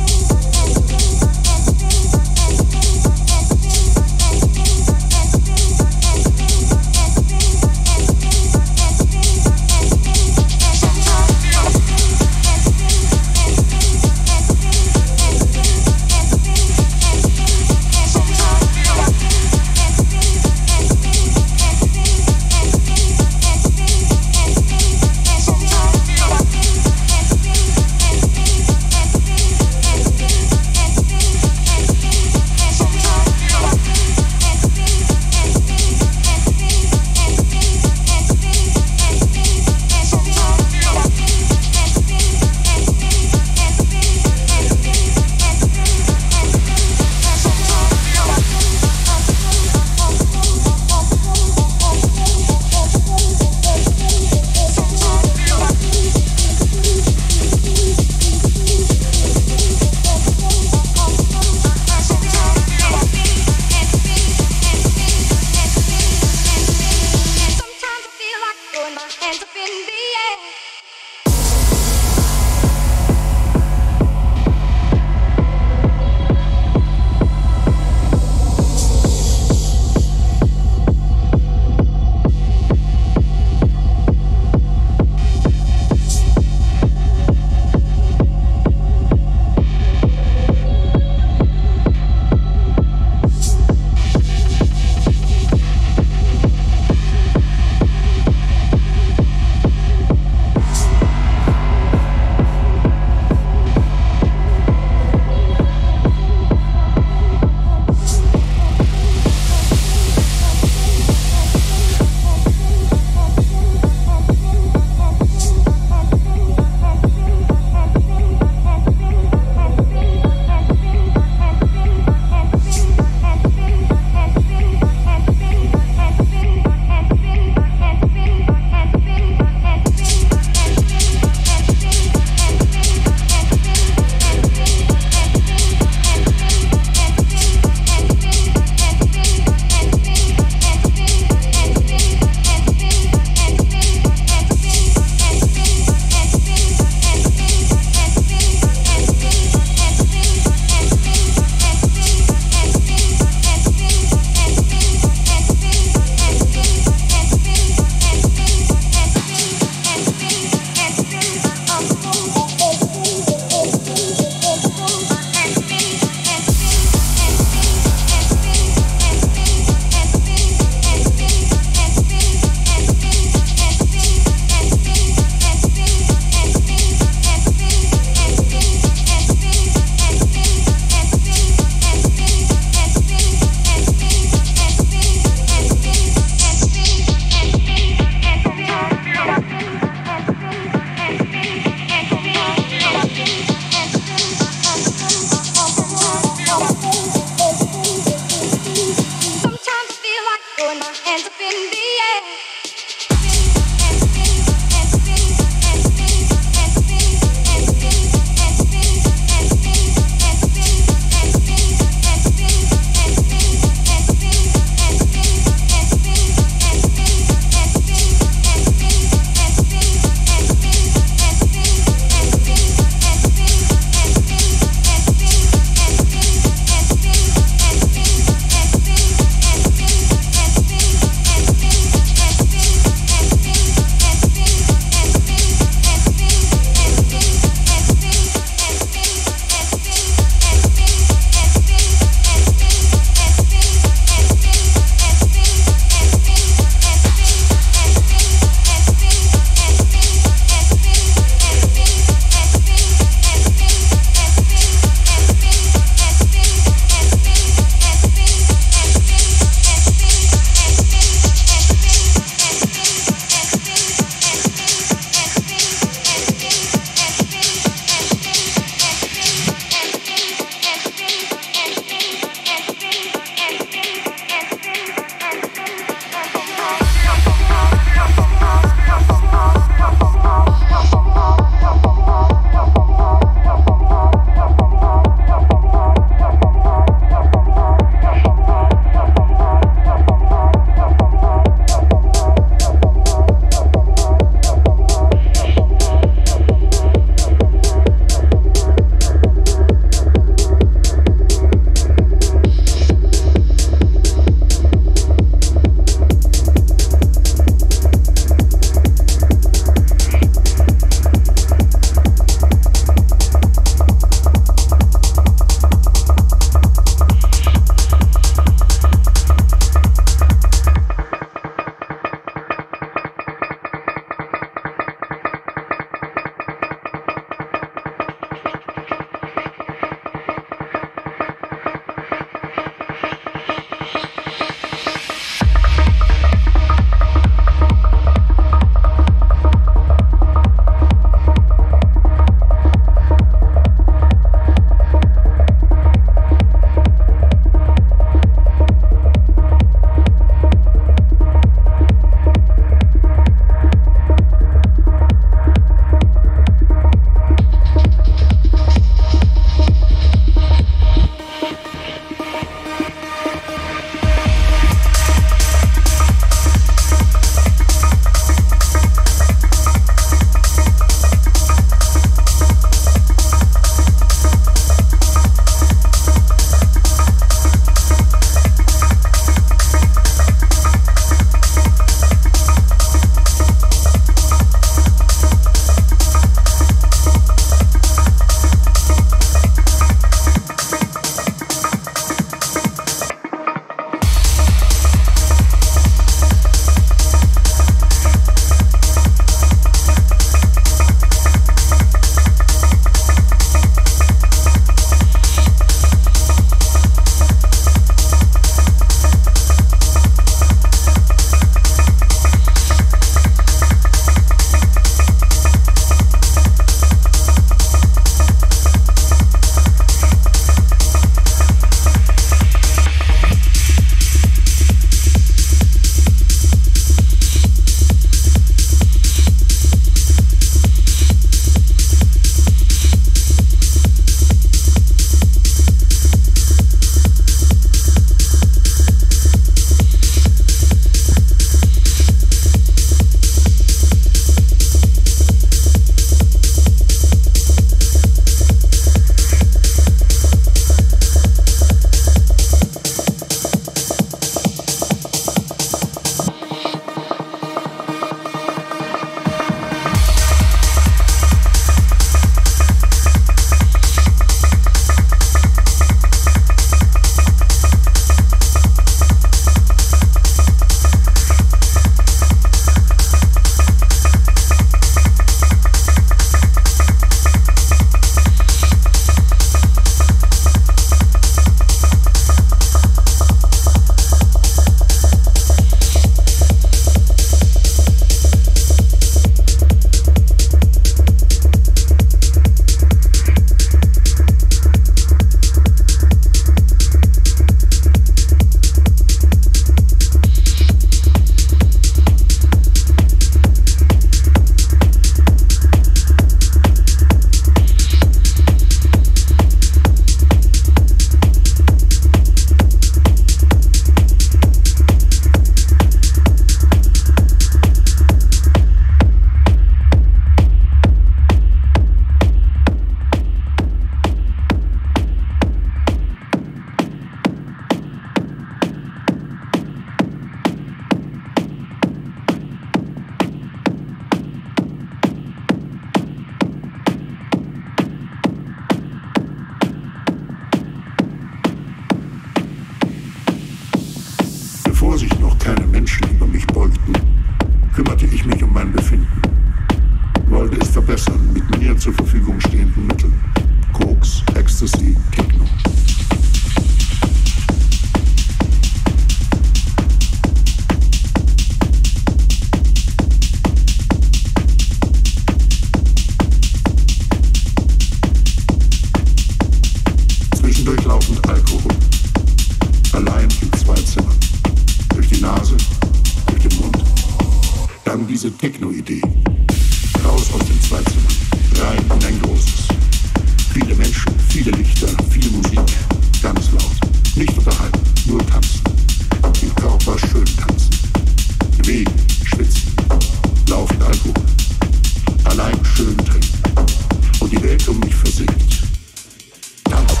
an diese Techno-Idee. Raus aus den zwei Zimmern, rein in ein großes. Viele Menschen, viele Lichter, viel Musik, ganz laut. Nicht unterhalten, nur tanzen. Den Körper schön tanzen. Bewegen, schwitzen, laufend Alkohol. Allein schön trinken. Und die Welt um mich versinkt. Tanzen.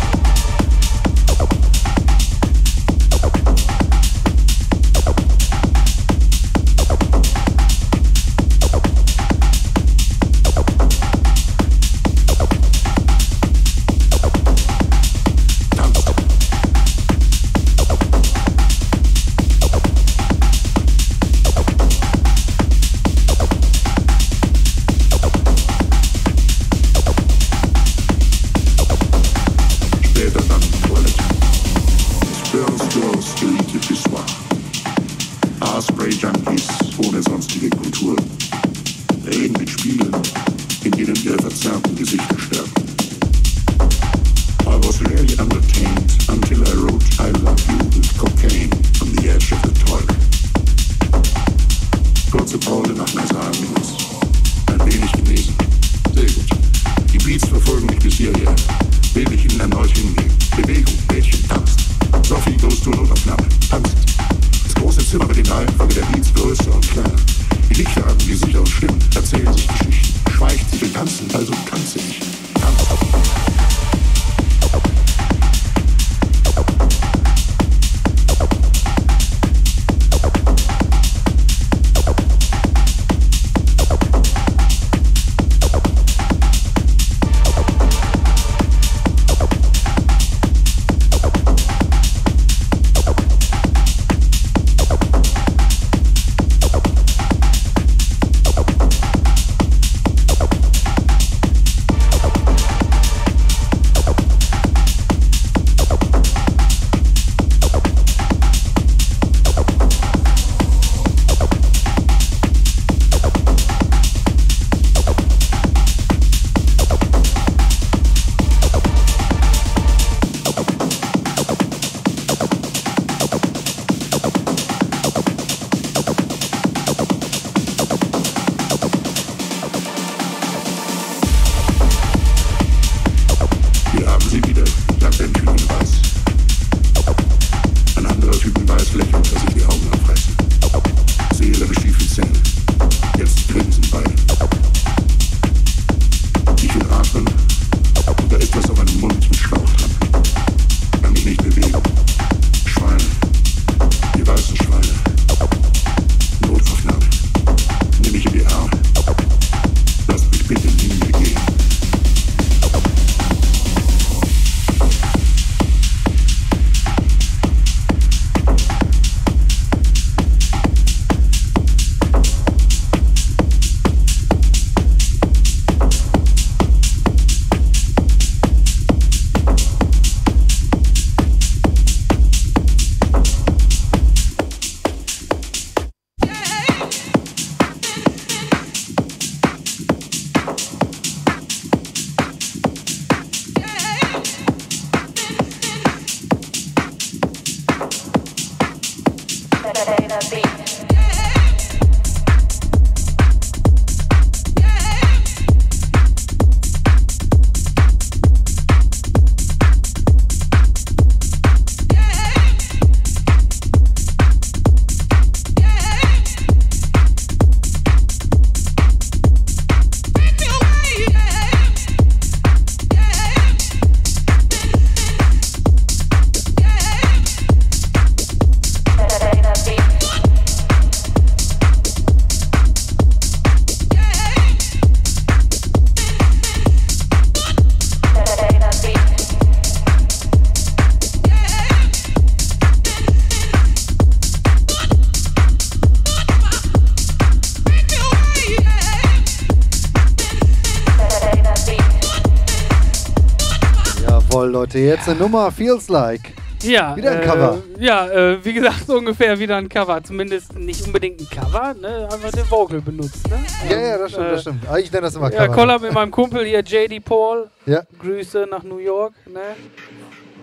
Leute, jetzt eine Nummer Feels Like. Ja, wieder ein Cover. Wie gesagt, so ungefähr wieder ein Cover. Zumindest nicht unbedingt ein Cover, ne? Einfach den Vocal benutzt, ne? Ja, das stimmt, das stimmt. Ich nenne das immer Cover. Ja, Collab mit meinem Kumpel hier, JD Paul. Ja. Grüße nach New York, ne?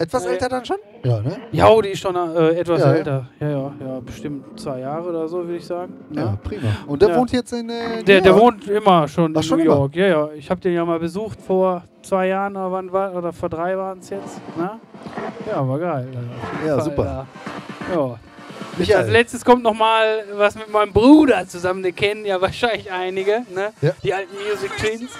Etwas älter dann schon? Ja, ne? Ja, die ist schon etwas Ja, ja. älter. Ja, bestimmt 2 Jahre oder so, würde ich sagen. Ja, prima. Und der wohnt jetzt in Der wohnt immer schon in schon New immer? York. Ja. Ich habe den ja mal besucht vor 2 Jahren oder vor 3 waren es jetzt. Na? Ja, war geil. Auf jeden Ja, Fall, super. Ja. Michael. Als letztes kommt noch mal was mit meinem Bruder zusammen. Den kennen ja wahrscheinlich einige. Ne? Ja. Die alten Music Twins.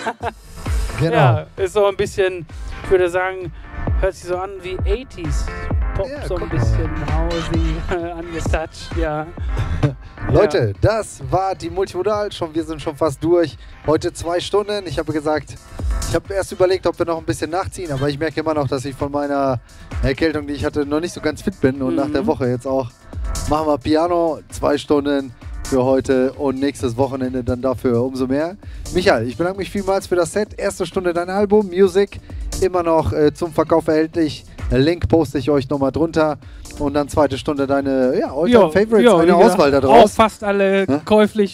Genau. Ja, ist so ein bisschen, ich würde sagen, hört sich so an wie 80s. Pop, Ja, so ein guck mal. bisschen housey angetouched, ja. Leute, das war die Multimodal. Wir sind schon fast durch. Heute 2 Stunden. Ich habe gesagt, ich habe erst überlegt, ob wir noch ein bisschen nachziehen, aber ich merke immer noch, dass ich von meiner Erkältung, die ich hatte, noch nicht so ganz fit bin. Und nach der Woche jetzt auch machen wir Piano, 2 Stunden für heute und nächstes Wochenende dann dafür umso mehr. Michael, ich bedanke mich vielmals für das Set. Erste Stunde dein Album, Music, immer noch zum Verkauf erhältlich. Link poste ich euch nochmal drunter. Und dann 2. Stunde deine All-Time-Favorites, eine Auswahl da draus. Auch fast alle käuflich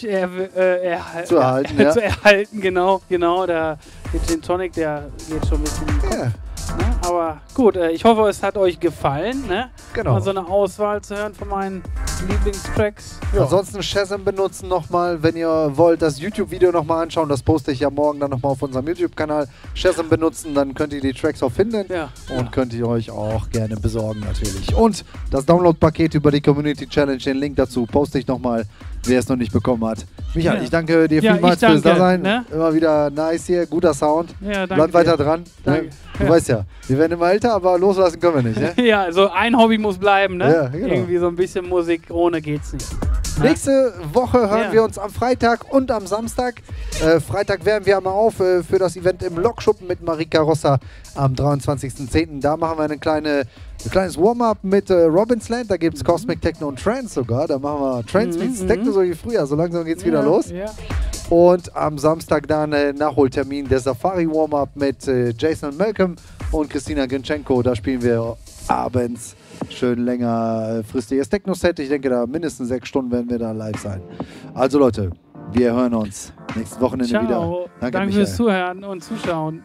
zu erhalten. Ja. zu erhalten, genau. Der Gin Tonic, der geht schon ein bisschen in den Kopf, Ja. ne? Aber gut, ich hoffe, es hat euch gefallen. Ne? Genau. Mal so eine Auswahl zu hören von meinen Lieblingstracks. Ja. Ansonsten Shazam benutzen nochmal, wenn ihr wollt, das YouTube-Video nochmal anschauen. Das poste ich ja morgen dann nochmal auf unserem YouTube-Kanal. Shazam benutzen, dann könnt ihr die Tracks auch finden und könnt ihr euch auch gerne besorgen natürlich. Und das Download-Paket über die Community Challenge, den Link dazu poste ich nochmal, wer es noch nicht bekommen hat. Michael, ich danke dir vielmals fürs Dasein. Ne? Immer wieder nice hier, guter Sound. Ja, danke Bleib weiter dir. dran. Danke. Ne? Du weißt ja, wir werden immer älter, aber loslassen können wir nicht. Ne? Ja, also ein Hobby muss bleiben, ne? Ja, genau. Irgendwie so ein bisschen Musik, ohne geht's nicht. Nächste Woche hören wir uns am Freitag und am Samstag. Freitag wärmen wir einmal auf für das Event im Lokschuppen mit Marika Rossa am 23.10. Da machen wir ein kleines Warm-up mit Robin's Land. Da gibt es Cosmic Techno und Trance sogar. Da machen wir Trance meets Techno so wie früher. So langsam geht es wieder los. Ja. Und am Samstag dann Nachholtermin der Safari Warm-up mit Jason und Malcolm und Christina Grinczенko. Da spielen wir abends schön längerfristiges Techno-Set. Ich denke, da mindestens 6 Stunden werden wir da live sein. Also Leute, wir hören uns nächstes Wochenende wieder. Danke fürs Zuhören und Zuschauen.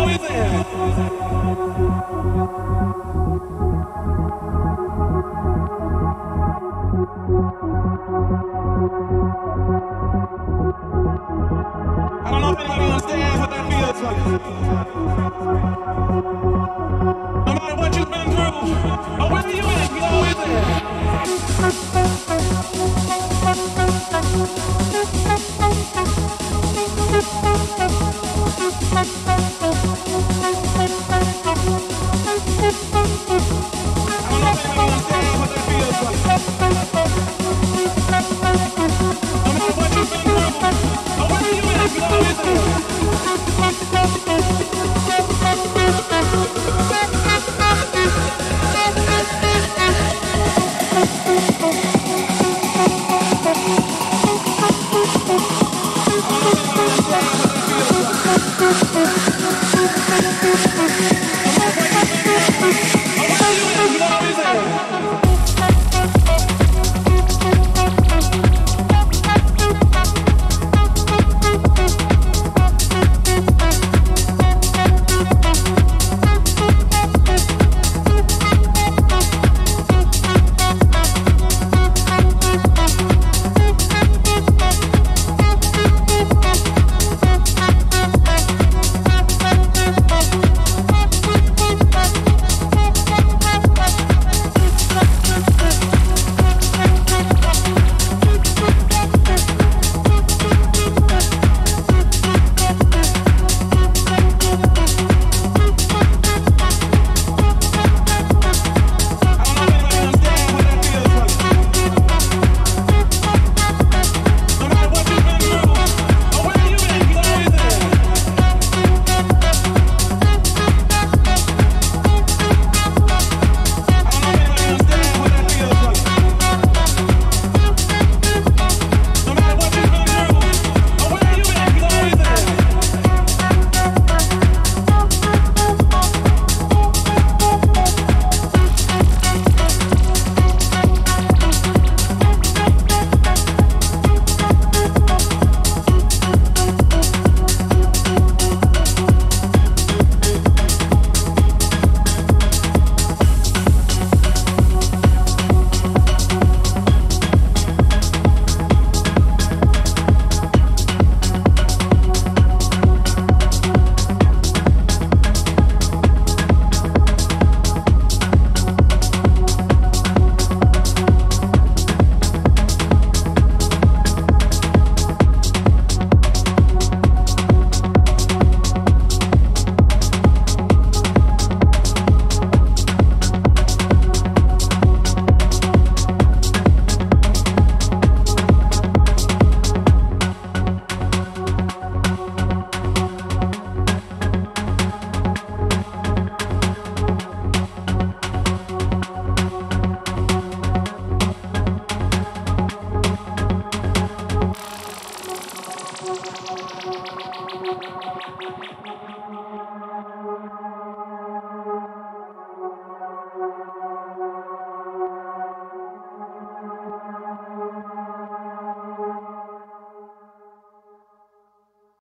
always there. I don't know if anybody understands what that feels like. No matter what you've been through, or whether you is, you're always there.